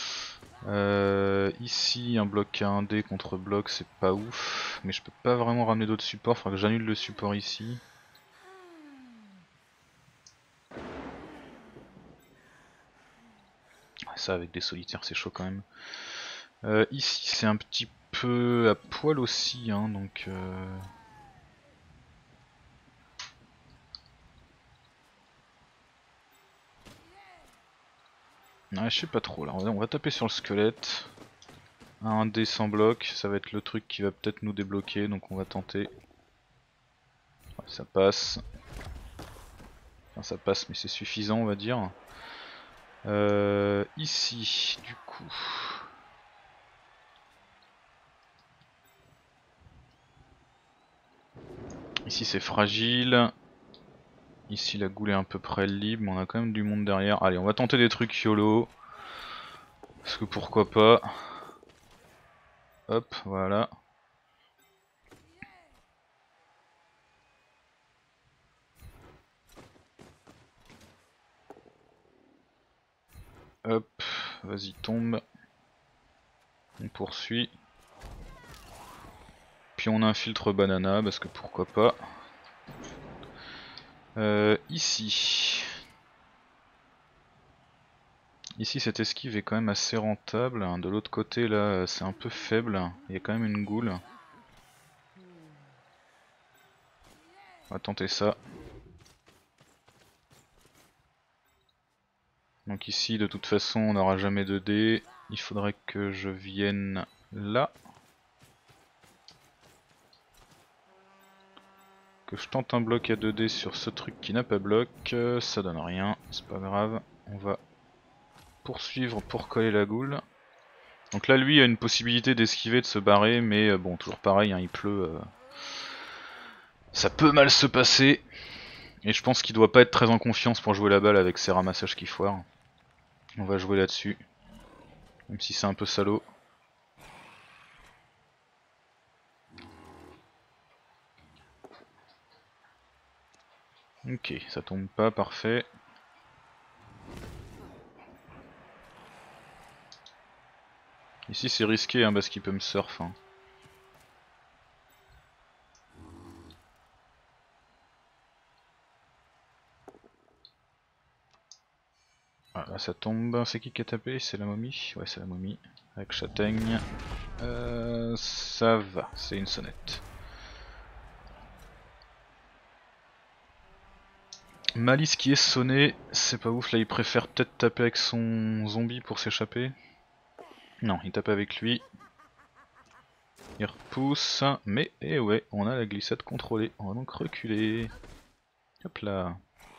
Ici un bloc K1D contre bloc c'est pas ouf. Mais je peux pas vraiment ramener d'autres supports, faudra que j'annule le support ici. Ça avec des solitaires c'est chaud quand même. Ici c'est un petit peu à poil aussi hein, donc ouais, je sais pas trop là, on va taper sur le squelette. Un dé sans bloc, ça va être le truc qui va peut-être nous débloquer donc on va tenter. Ouais, ça passe. Enfin ça passe mais c'est suffisant on va dire. Ici du coup. Ici c'est fragile. Ici la goule est à peu près libre, mais on a quand même du monde derrière. Allez, on va tenter des trucs YOLO. Parce que pourquoi pas. Hop, voilà. Hop. vas-y tombe. On poursuit. Puis on infiltre Banana parce que pourquoi pas. Ici. Ici cette esquive est quand même assez rentable. De l'autre côté là c'est un peu faible. Il y a quand même une goule. On va tenter ça. Donc ici de toute façon on n'aura jamais de dés. Il faudrait que je vienne là. Que je tente un bloc à 2D sur ce truc qui n'a pas bloc. Ça donne rien, c'est pas grave. On va poursuivre pour coller la goule. Donc là lui a une possibilité d'esquiver, de se barrer, mais bon toujours pareil, hein, il pleut. Ça peut mal se passer. Et je pense qu'il doit pas être très en confiance pour jouer la balle avec ses ramassages qui foirent. On va jouer là-dessus. Même si c'est un peu salaud. Ok, ça tombe pas, parfait. Ici c'est risqué hein, parce qu'il peut me surf. Hein. Ah, là ça tombe, c'est qui a tapé? C'est la momie? Ouais c'est la momie. Avec châtaigne. Ça va, c'est une sonnette. Malice qui est sonné, c'est pas ouf, là il préfère peut-être taper avec son zombie pour s'échapper. Non, il tape avec lui. Il repousse, mais ouais, on a la glissade contrôlée, on va donc reculer. Hop là.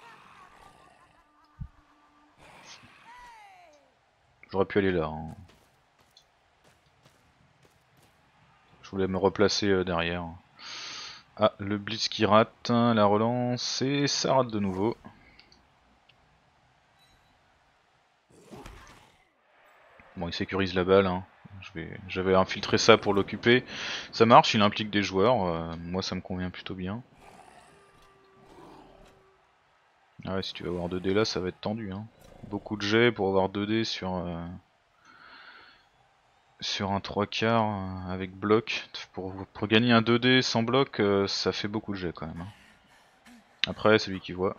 J'aurais pu aller là. Hein. Je voulais me replacer derrière. Ah, le blitz qui rate, la relance, et ça rate de nouveau. Bon, il sécurise la balle. Hein. J'avais infiltré ça pour l'occuper. Ça marche, il implique des joueurs. Moi, ça me convient plutôt bien. Ah ouais, si tu vas avoir 2D là, ça va être tendu. Hein. Beaucoup de jets pour avoir 2D sur un 3/4 avec bloc. Pour gagner un 2D sans bloc, ça fait beaucoup de jets quand même. Hein. Après, c'est lui qui voit.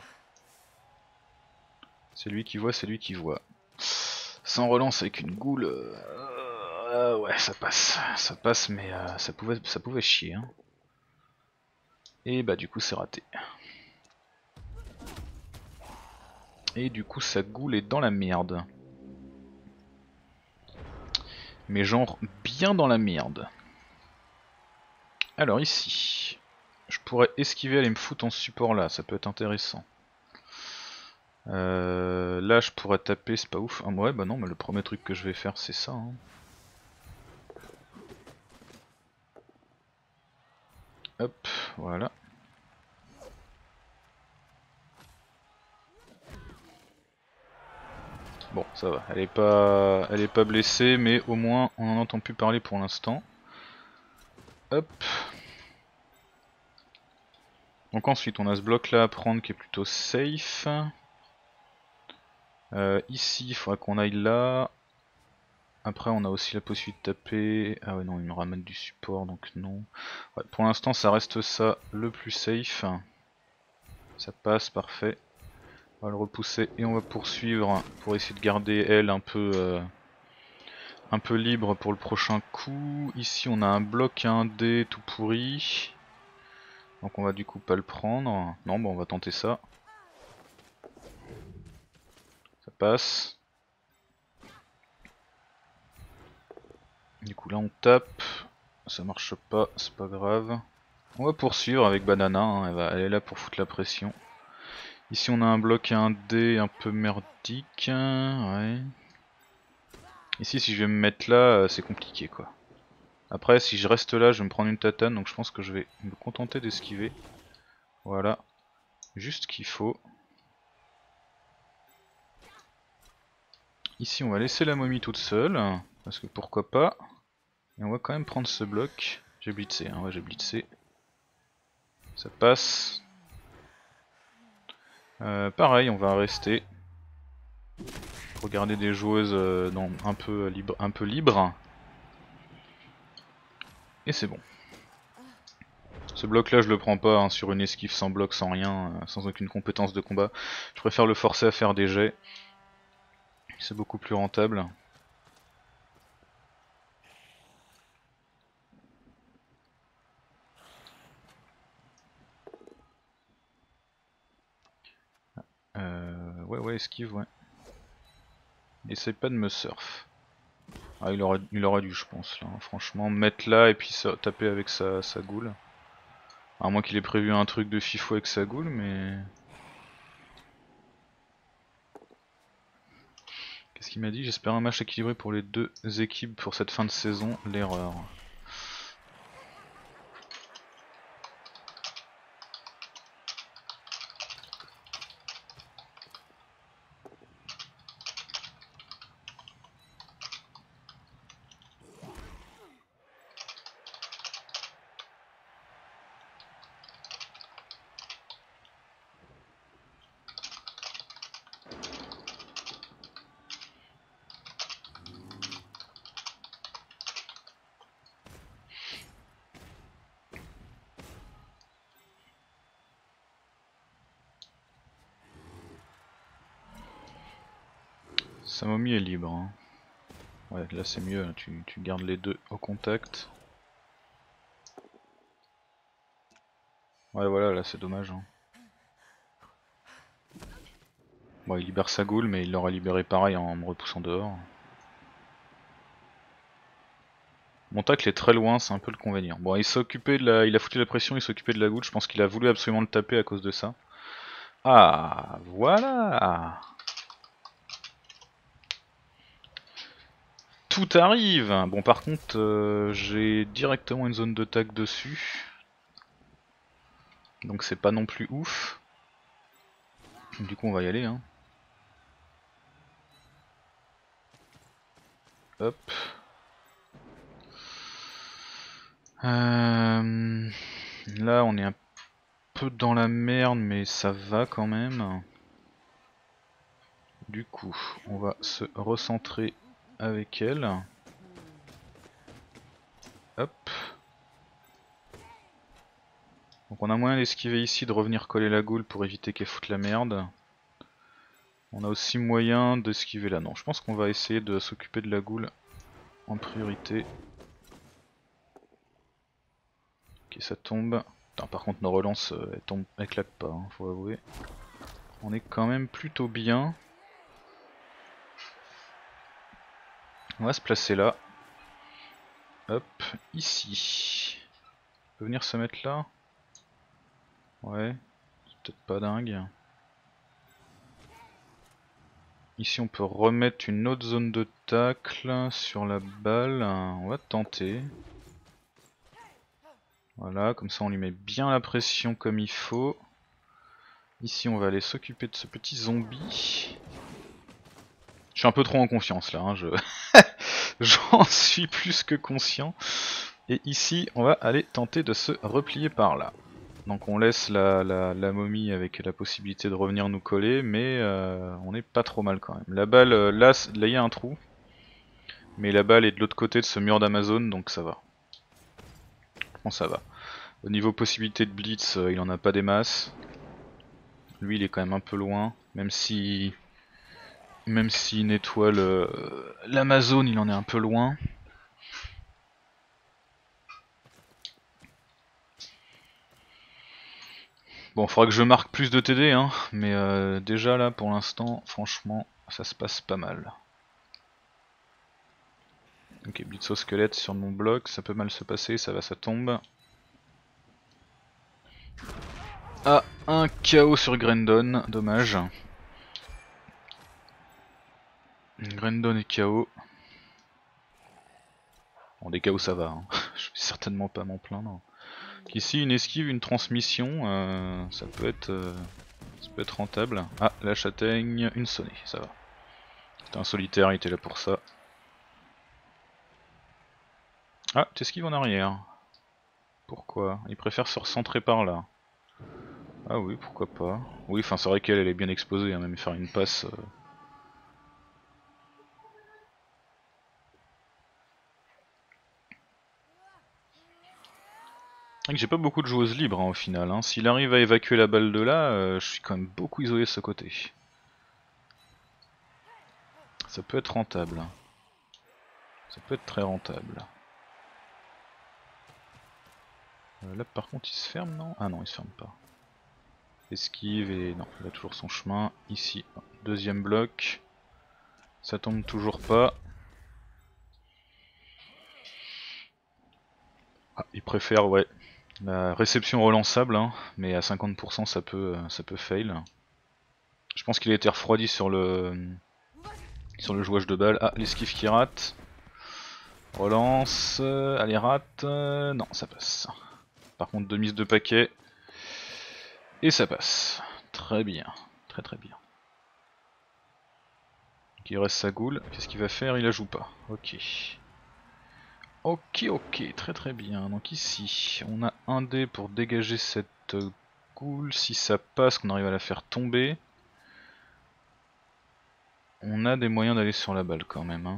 C'est lui qui voit, c'est lui qui voit. Sans relance avec une goule, ouais ça passe mais ça pouvait chier. Hein. Et bah du coup c'est raté. Et du coup sa goule est dans la merde. Mais genre bien dans la merde. Alors ici, je pourrais esquiver, aller me foutre en support là, ça peut être intéressant. Là je pourrais taper, c'est pas ouf. Ah, ouais bah non, mais le premier truc que je vais faire c'est ça. Hein. Hop, voilà. Bon, ça va, elle est pas blessée, mais au moins on en entend plus parler pour l'instant. Hop. Donc ensuite on a ce bloc là à prendre qui est plutôt safe. Ici il faudra qu'on aille là. Après on a aussi la possibilité de taper. Ah ouais non il me ramène du support donc non. Ouais, pour l'instant ça reste ça le plus safe. Ça passe, parfait. On va le repousser et on va poursuivre pour essayer de garder elle un peu libre pour le prochain coup. Ici on a un bloc 1D tout pourri. Donc on va du coup pas le prendre. Non bon on va tenter ça. Ça passe. Du coup là on tape. Ça marche pas, c'est pas grave. On va poursuivre avec Banana, hein. Elle est là pour foutre la pression. Ici on a un bloc 1D un peu merdique. Ouais. Ici si je vais me mettre là, c'est compliqué quoi. Après si je reste là je vais me prendre une tatane donc je pense que je vais me contenter d'esquiver. Voilà. Juste ce qu'il faut. Ici on va laisser la momie toute seule. Parce que pourquoi pas. Et on va quand même prendre ce bloc. J'ai blitzé, hein, ouais j'ai blitzé. Ça passe. Pareil on va rester. pour garder des joueuses un peu libres. Et c'est bon. Ce bloc là je le prends pas hein, sur une esquive sans bloc, sans rien, sans aucune compétence de combat. Je préfère le forcer à faire des jets. C'est beaucoup plus rentable. Ouais, esquive, ouais. Essaye pas de me surf. Ah, il aurait dû, je pense, là. Franchement, mettre là et puis taper avec sa goule. À moins qu'il ait prévu un truc de fifou avec sa goule, mais... Qu'est-ce qu'il m'a dit? J'espère un match équilibré pour les deux équipes pour cette fin de saison. L'erreur. Sa momie est libre. Hein. Ouais, là c'est mieux, hein. Tu gardes les deux au contact. Ouais, voilà, là c'est dommage. Hein. Bon, il libère sa goule, mais il l'aurait libéré pareil en me repoussant dehors. Mon tacle est très loin, c'est un peu le convenir. Bon, il s'est occupé de la... il a foutu la pression, il s'est occupé de la goule, je pense qu'il a voulu absolument le taper à cause de ça. Ah, voilà. Tout arrive. Bon, par contre, j'ai directement une zone de tac dessus. Donc c'est pas non plus ouf. Du coup, on va y aller, hein. Hop. Là, on est un peu dans la merde, mais ça va quand même. Du coup, on va se recentrer avec elle. Hop. Donc on a moyen d'esquiver ici, de revenir coller la goule pour éviter qu'elle foute la merde. On a aussi moyen d'esquiver là. Non, je pense qu'on va essayer de s'occuper de la goule en priorité. Ok, ça tombe. Putain, par contre, nos relances, elles claquent pas, hein, faut avouer. On est quand même plutôt bien. On va se placer là. Hop, ici. On peut venir se mettre là. Ouais, c'est peut-être pas dingue. Ici on peut remettre une autre zone de tacle sur la balle. On va tenter. Voilà, comme ça on lui met bien la pression comme il faut. Ici on va aller s'occuper de ce petit zombie. Je suis un peu trop en confiance là, hein, j'en suis plus que conscient. Et ici on va aller tenter de se replier par là. Donc on laisse la momie avec la possibilité de revenir nous coller, mais on est pas trop mal quand même. La balle, là il y a un trou, mais la balle est de l'autre côté de ce mur d'Amazon, donc ça va. Bon, ça va. Au niveau possibilité de blitz, il en a pas des masses. Lui il est quand même un peu loin, même si nettoie l'Amazon, il en est un peu loin. Bon, faudra que je marque plus de TD, hein, mais déjà là, pour l'instant, franchement, ça se passe pas mal. Ok, blitz au squelette sur mon bloc, ça peut mal se passer, ça va, ça tombe. Ah, un KO sur Grendon, dommage. Grendon est KO. Bon, des KO ça va, hein. Je vais certainement pas m'en plaindre. Ici, une esquive, une transmission, ça peut être rentable. Ah, la châtaigne, une sonnée, ça va. C'était un solitaire, il était là pour ça. Ah, t'esquives en arrière. Pourquoi? Il préfère se recentrer par là. Ah oui, pourquoi pas. Oui, enfin c'est vrai qu'elle est bien exposée, hein, même faire une passe. C'est vrai que j'ai pas beaucoup de joueuses libres hein, au final. Hein. S'il arrive à évacuer la balle de là, je suis quand même beaucoup isolé de ce côté. Ça peut être rentable. Ça peut être très rentable. Là par contre il se ferme non? Ah non il se ferme pas. Esquive et non, il a toujours son chemin. Ici, deuxième bloc. Ça tombe toujours pas. Ah, il préfère ouais la réception relançable, hein, mais à 50% ça peut fail. Je pense qu'il a été refroidi sur le jouage de balle. Ah, l'esquive qui rate. Relance, allez rate, non ça passe. Par contre deux mises de paquet. Et ça passe. Très bien, très très bien. Donc il reste sa goule, qu'est-ce qu'il va faire? Il la joue pas, ok. Ok, très très bien. Donc ici, on a un dé pour dégager cette goule. Si ça passe, qu'on arrive à la faire tomber. On a des moyens d'aller sur la balle quand même. Hein.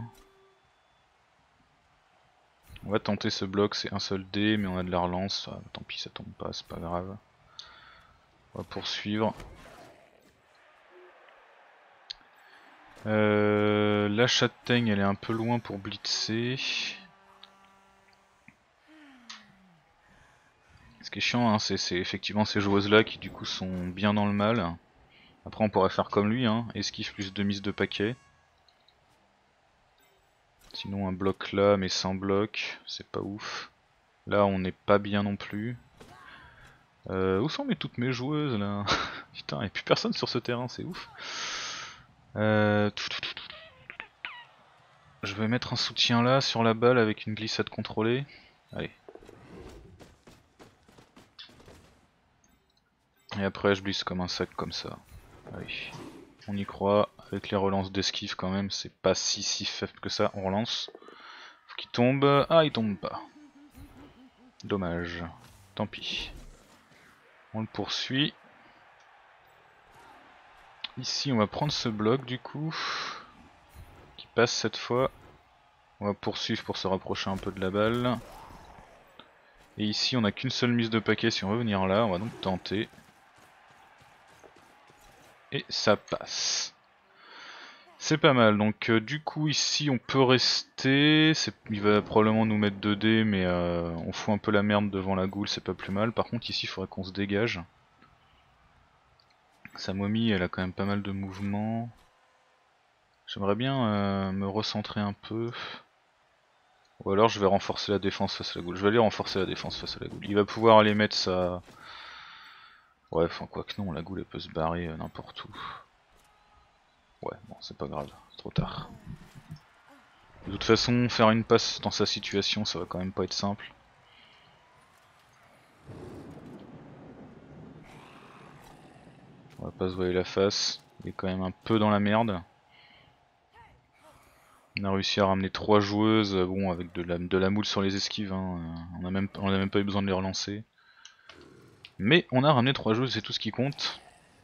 On va tenter ce bloc, c'est un seul dé, mais on a de la relance. Ah, tant pis, ça tombe pas, c'est pas grave. On va poursuivre. La châtaigne, elle est un peu loin pour blitzer. Ce qui est chiant, hein, c'est effectivement ces joueuses-là qui du coup sont bien dans le mal. Après on pourrait faire comme lui, hein, esquive plus 2 mises de paquet. Sinon un bloc là mais sans bloc, c'est pas ouf. Là on n'est pas bien non plus. Où sont toutes mes joueuses là? Putain, y'a plus personne sur ce terrain, c'est ouf. Je vais mettre un soutien là sur la balle avec une glissade contrôlée. Allez. Et après je glisse comme un sac comme ça. Allez. On y croit, avec les relances d'esquive quand même, c'est pas si faible que ça, on relance. Faut qu'il tombe, ah il tombe pas. Dommage, tant pis. On le poursuit. Ici on va prendre ce bloc du coup, qui passe cette fois. On va poursuivre pour se rapprocher un peu de la balle. Et ici on n'a qu'une seule mise de paquet si on veut venir là, on va donc tenter. Et ça passe. C'est pas mal, donc du coup ici on peut rester, il va probablement nous mettre 2 dés mais on fout un peu la merde devant la goule, c'est pas plus mal. Par contre ici il faudrait qu'on se dégage. Sa momie elle a quand même pas mal de mouvements. J'aimerais bien me recentrer un peu. Ou alors je vais renforcer la défense face à la goule. Je vais aller renforcer la défense face à la goule. Il va pouvoir aller mettre sa... Ouais, enfin quoi que non, la goule elle peut se barrer n'importe où. Ouais, bon c'est pas grave, c'est trop tard. De toute façon, faire une passe dans sa situation, ça va quand même pas être simple. On va pas se voiler la face, il est quand même un peu dans la merde. On a réussi à ramener 3 joueuses, bon avec de la moule sur les esquives, hein. On a même pas eu besoin de les relancer. Mais on a ramené 3 joueuses, c'est tout ce qui compte.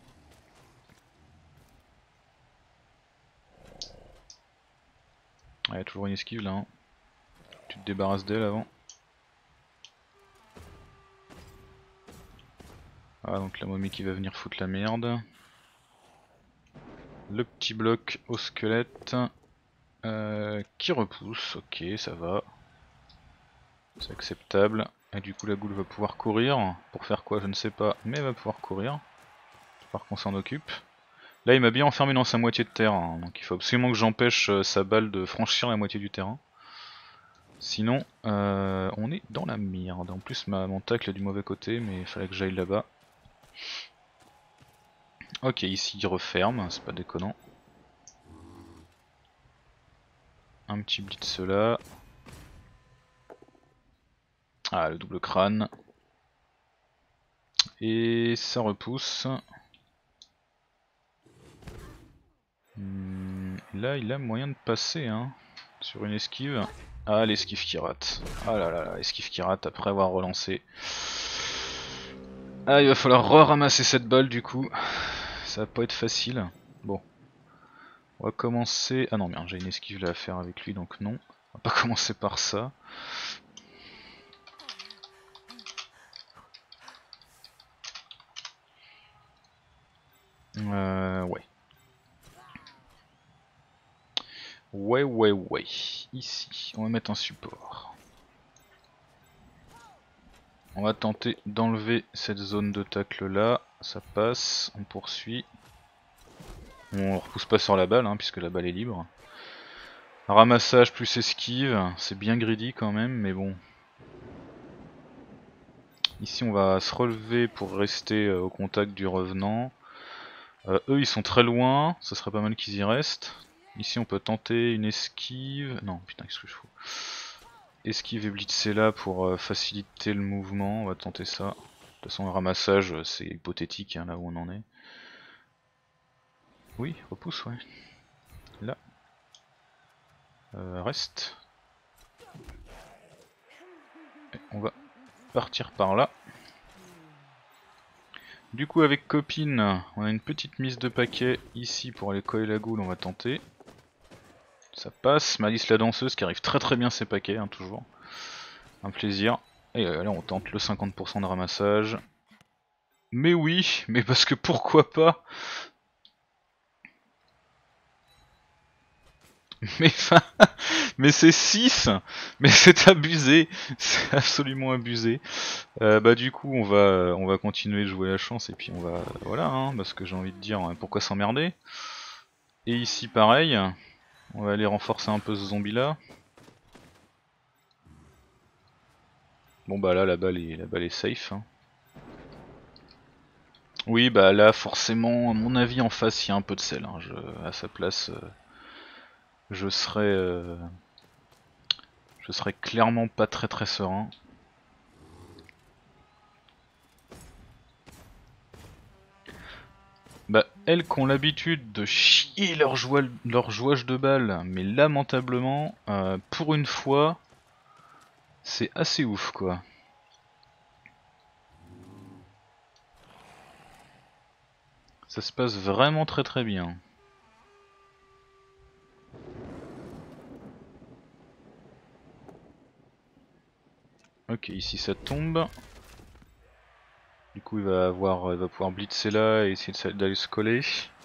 Il y a toujours une esquive là. Hein. Tu te débarrasses d'elle avant. Ah donc la momie qui va venir foutre la merde. Le petit bloc au squelette qui repousse, ok ça va. C'est acceptable. Et du coup la goule va pouvoir courir. Pour faire quoi je ne sais pas, mais elle va pouvoir courir. Par qu'on s'en occupe. Là il m'a bien enfermé dans sa moitié de terrain, donc il faut absolument que j'empêche sa balle de franchir la moitié du terrain. Sinon on est dans la merde. En plus mon tacle est du mauvais côté, mais il fallait que j'aille là-bas. Ok, ici il referme, c'est pas déconnant. Un petit blitz là. Ah, le double crâne. Et ça repousse. Là il a moyen de passer hein, sur une esquive. Ah l'esquive qui rate. Ah là là, esquive qui rate après avoir relancé. Ah il va falloir re-ramasser cette balle du coup. Ça va pas être facile. Bon. On va commencer... Ah non merde, j'ai une esquive là à faire avec lui donc non. On va pas commencer par ça. Ouais. Ouais. Ici, on va mettre un support. On va tenter d'enlever cette zone de tacle là. Ça passe, on poursuit. On repousse pas sur la balle, hein, puisque la balle est libre. Ramassage plus esquive, c'est bien greedy quand même, mais bon. Ici on va se relever pour rester au contact du revenant. Eux ils sont très loin, ça serait pas mal qu'ils y restent. Ici on peut tenter une esquive. Non putain, qu'est-ce que je fous. Esquive et blitzer là pour faciliter le mouvement, on va tenter ça. De toute façon le ramassage c'est hypothétique hein, là où on en est. Oui, repousse, ouais. Là. Reste. Et on va partir par là. Du coup avec copine, on a une petite mise de paquet ici pour aller coller la goule, on va tenter. Ça passe, Malice la danseuse qui arrive très bien ses paquets, hein, toujours. Un plaisir. Et là on tente le 50% de ramassage. Mais oui, mais parce que pourquoi pas. Mais enfin, mais c'est 6. Mais c'est abusé. C'est absolument abusé. Bah du coup on va continuer de jouer la chance et puis on va... Voilà, hein, parce que j'ai envie de dire, pourquoi s'emmerder. Et ici pareil, on va aller renforcer un peu ce zombie là. Bon bah là la balle est safe. Hein. Oui bah là forcément, à mon avis en face il y a un peu de sel. Hein. À sa place, je serais clairement pas très serein. Bah elles qui ont l'habitude de chier leur jouage de balles, mais lamentablement, pour une fois, c'est assez ouf quoi. Ça se passe vraiment très bien. Ok, ici ça tombe. Du coup il va pouvoir blitzer là et essayer d'aller se coller.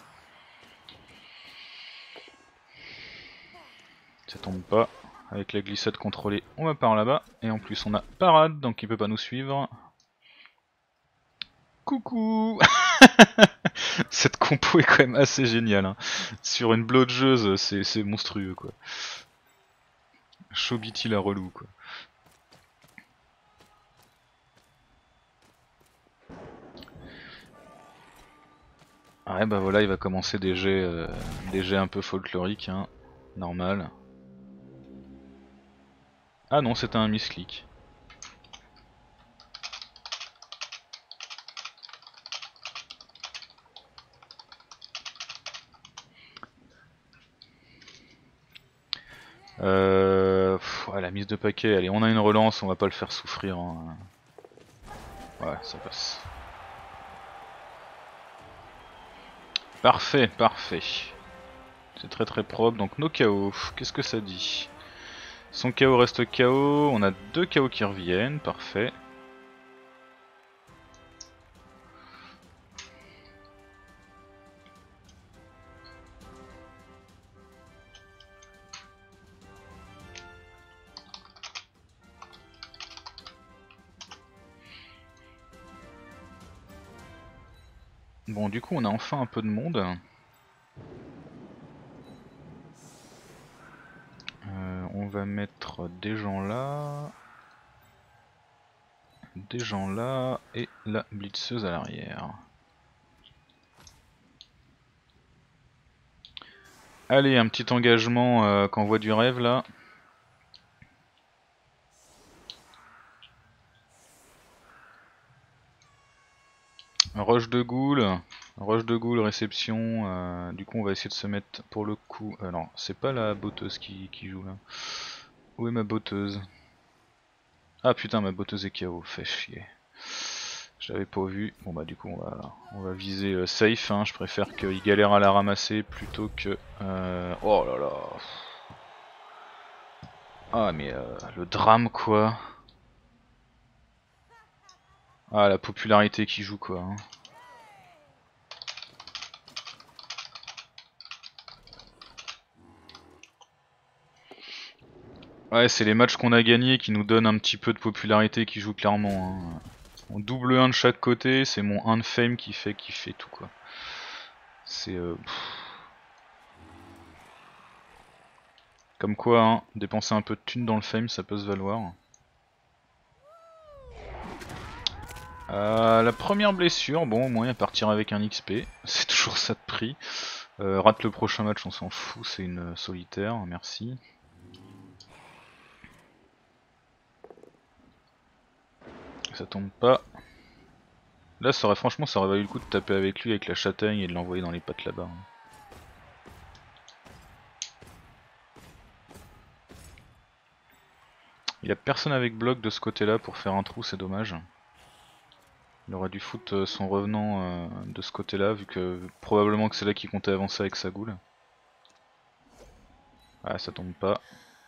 Ça tombe pas. Avec la glissade contrôlée, on va par là-bas. Et en plus on a parade, donc il peut pas nous suivre. Coucou. Cette compo est quand même assez géniale. Hein. Sur une blodgeuse, c'est monstrueux quoi. Chobiti la relou quoi. Ouais bah voilà, il va commencer des jets un peu folkloriques, hein. Normal. Ah non, c'était un misclick. La mise de paquet, allez on a une relance, on va pas le faire souffrir. Hein. Ouais, ça passe. Parfait. C'est très propre, donc nos KO, qu'est-ce que ça dit? Son KO reste KO, on a 2 KO qui reviennent, parfait. Bon du coup on a enfin un peu de monde. On va mettre des gens là, et la blitzeuse à l'arrière. Allez, un petit engagement qu'envoie du rêve là. Rush de ghoul, réception. Du coup, on va essayer de se mettre pour le coup. Non, c'est pas la botteuse qui joue là. Où est ma botteuse? Ah putain, ma botteuse est KO, fait chier. Je l'avais pas vu. Bon bah du coup on va viser safe, hein. Je préfère qu'il galère à la ramasser plutôt que... Oh là là. Ah mais le drame quoi. Ah la popularité qui joue quoi. Hein. Ouais, c'est les matchs qu'on a gagnés qui nous donnent un petit peu de popularité, qui jouent clairement. Hein. En double 1 de chaque côté, c'est mon 1 de fame qui fait tout quoi. C'est comme quoi, hein, dépenser un peu de thunes dans le fame, ça peut se valoir. La première blessure, bon, au moins, à partir avec un XP, c'est toujours ça de prix. Rate le prochain match, on s'en fout, c'est une solitaire, merci. Ça tombe pas. Là, franchement, ça aurait valu le coup de taper avec lui avec la châtaigne et de l'envoyer dans les pattes là-bas. Il a personne avec bloc de ce côté-là pour faire un trou, c'est dommage. Il aurait dû foutre son revenant de ce côté-là, vu que probablement que c'est là qu'il comptait avancer avec sa goule. Ah, ça tombe pas.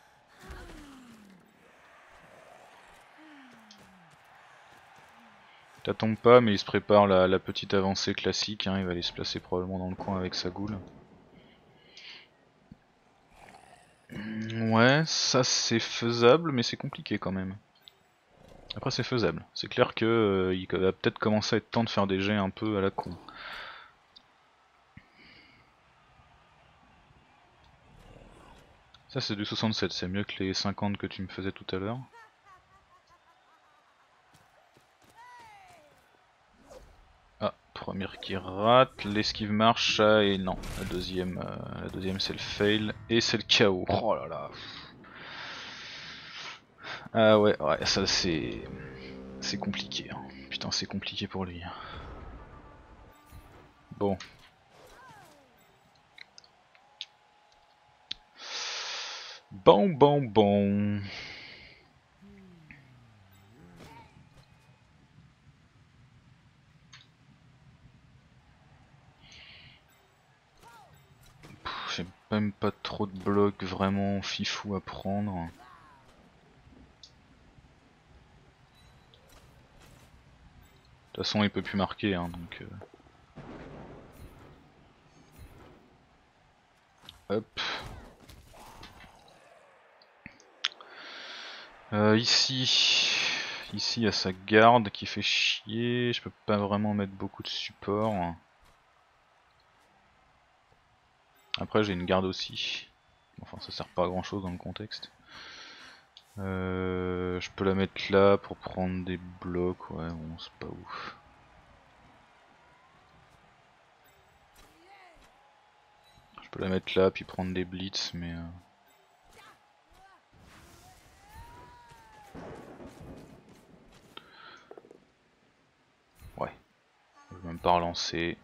Ça tombe pas, mais il se prépare la petite avancée classique. Hein. Il va aller se placer probablement dans le coin avec sa goule. Ouais, ça c'est faisable, mais c'est compliqué quand même. Après c'est faisable. C'est clair que il va peut-être commencer à être temps de faire des jets un peu à la con. Ça c'est du 67, c'est mieux que les 50 que tu me faisais tout à l'heure. Ah, première qui rate, l'esquive marche, ah, et non, la deuxième c'est le fail, et c'est le KO. Oh là là. Ah ouais, ça c'est compliqué. Hein. Putain, c'est compliqué pour lui. Bon. Bon. J'ai même pas trop de blocs vraiment fifou à prendre. De toute façon, il peut plus marquer, hein, donc... Hop. Ici, il y a sa garde qui fait chier. Je peux pas vraiment mettre beaucoup de support. Après, j'ai une garde aussi. Enfin, ça sert pas à grand chose dans le contexte. Je peux la mettre là pour prendre des blocs. Ouais, bon, c'est pas ouf. Je peux la mettre là puis prendre des blitz, mais... Ouais, je vais même pas relancer.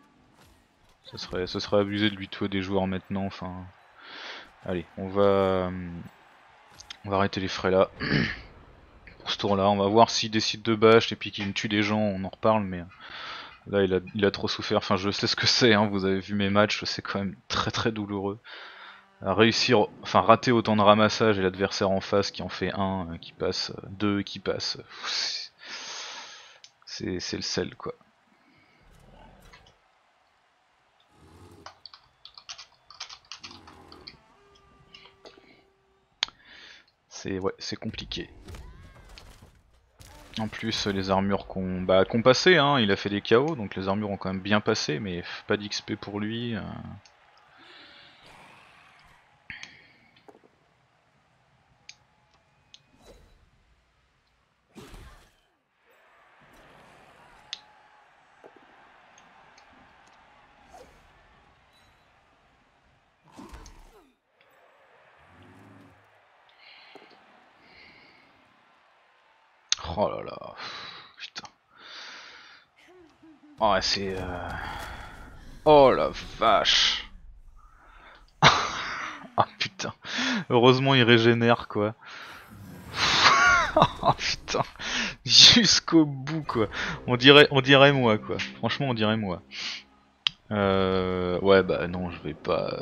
Ce serait abusé de lui tuer des joueurs maintenant, enfin... Allez, on va arrêter les frais là. Pour ce tour là, on va voir s'il décide de bâche et puis qu'il me tue des gens, on en reparle, mais... Là il a trop souffert, enfin je sais ce que c'est, hein. Vous avez vu mes matchs, c'est quand même très douloureux. Réussir, enfin rater autant de ramassage et l'adversaire en face qui en fait un, qui passe, deux qui passe, c'est le sel quoi. C'est compliqué. En plus les armures qu'on passé, hein, il a fait des KO, donc les armures ont quand même bien passé, mais pas d'XP pour lui. Oh là là, putain. Oh c'est... Oh la vache. Ah putain, heureusement il régénère quoi. Oh putain, jusqu'au bout quoi. On dirait moi quoi. Franchement on dirait moi. Ouais bah non je vais pas...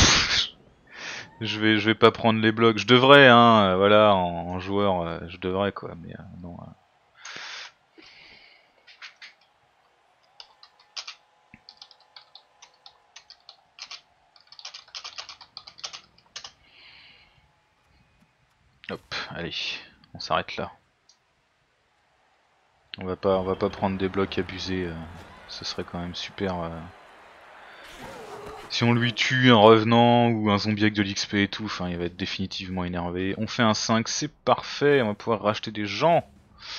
je vais pas prendre les blocs. Je devrais hein, voilà, en joueur je devrais quoi, mais non. Hop, allez, on s'arrête là. On va pas prendre des blocs abusés, ce serait quand même super. Si on lui tue un revenant ou un zombie avec de l'XP et tout, enfin il va être définitivement énervé. On fait un 5, c'est parfait, on va pouvoir racheter des gens.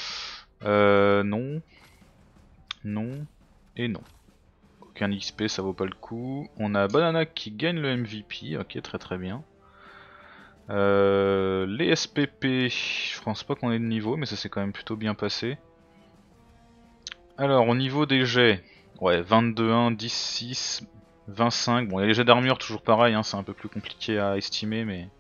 Non. Non. Et non. Aucun XP, ça vaut pas le coup. On a Banana qui gagne le MVP, ok très très bien. Les SPP, je pense pas qu'on ait de niveau, mais ça s'est quand même plutôt bien passé. Alors au niveau des jets, ouais 22-1, 10-6, 25, bon il y a les jets d'armure toujours pareil, hein, c'est un peu plus compliqué à estimer mais...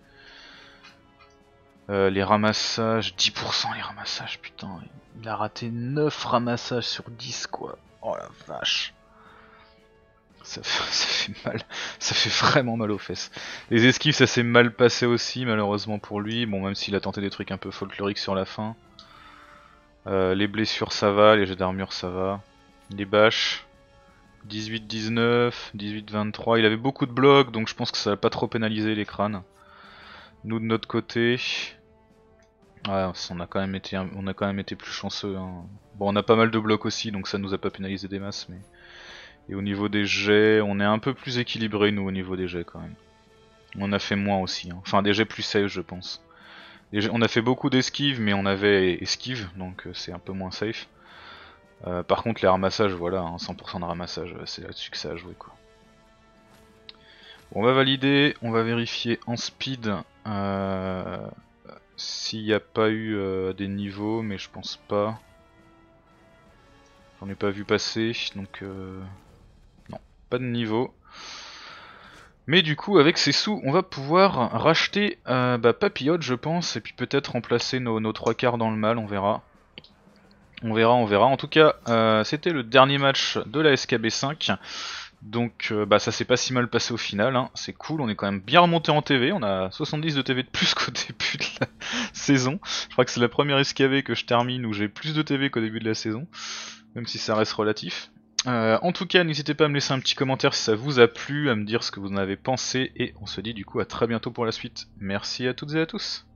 les ramassages, 10% les ramassages, putain, il a raté 9 ramassages sur 10 quoi, oh la vache. Ça fait mal, ça fait vraiment mal aux fesses. Les esquives ça s'est mal passé aussi malheureusement pour lui, bon même s'il a tenté des trucs un peu folkloriques sur la fin. Les blessures ça va, les jets d'armure ça va. Les bâches, 18-19, 18-23, il avait beaucoup de blocs donc je pense que ça va pas trop pénaliser les crânes. Nous de notre côté, ouais, on a quand même été plus chanceux. Hein. Bon on a pas mal de blocs aussi donc ça nous a pas pénalisé des masses mais... Et au niveau des jets, on est un peu plus équilibré nous au niveau des jets quand même. On a fait moins aussi, hein. Enfin des jets plus safe je pense. On a fait beaucoup d'esquives mais on avait esquive donc c'est un peu moins safe. Par contre les ramassages voilà, hein, 100% de ramassage, c'est là-dessus que ça a joué quoi. Bon, on va valider, on va vérifier en speed s'il n'y a pas eu des niveaux mais je pense pas. J'en ai pas vu passer donc non, pas de niveau. Mais du coup avec ces sous on va pouvoir racheter Papillote je pense et puis peut-être remplacer nos 3 quarts dans le mal, on verra. On verra. En tout cas c'était le dernier match de la SKB5. Donc ça s'est pas si mal passé au final, hein. C'est cool, on est quand même bien remonté en TV, on a 70 de TV de plus qu'au début de la saison. Je crois que c'est la première SKB que je termine où j'ai plus de TV qu'au début de la saison, même si ça reste relatif. En tout cas, n'hésitez pas à me laisser un petit commentaire si ça vous a plu, à me dire ce que vous en avez pensé, et on se dit du coup à très bientôt pour la suite. Merci à toutes et à tous.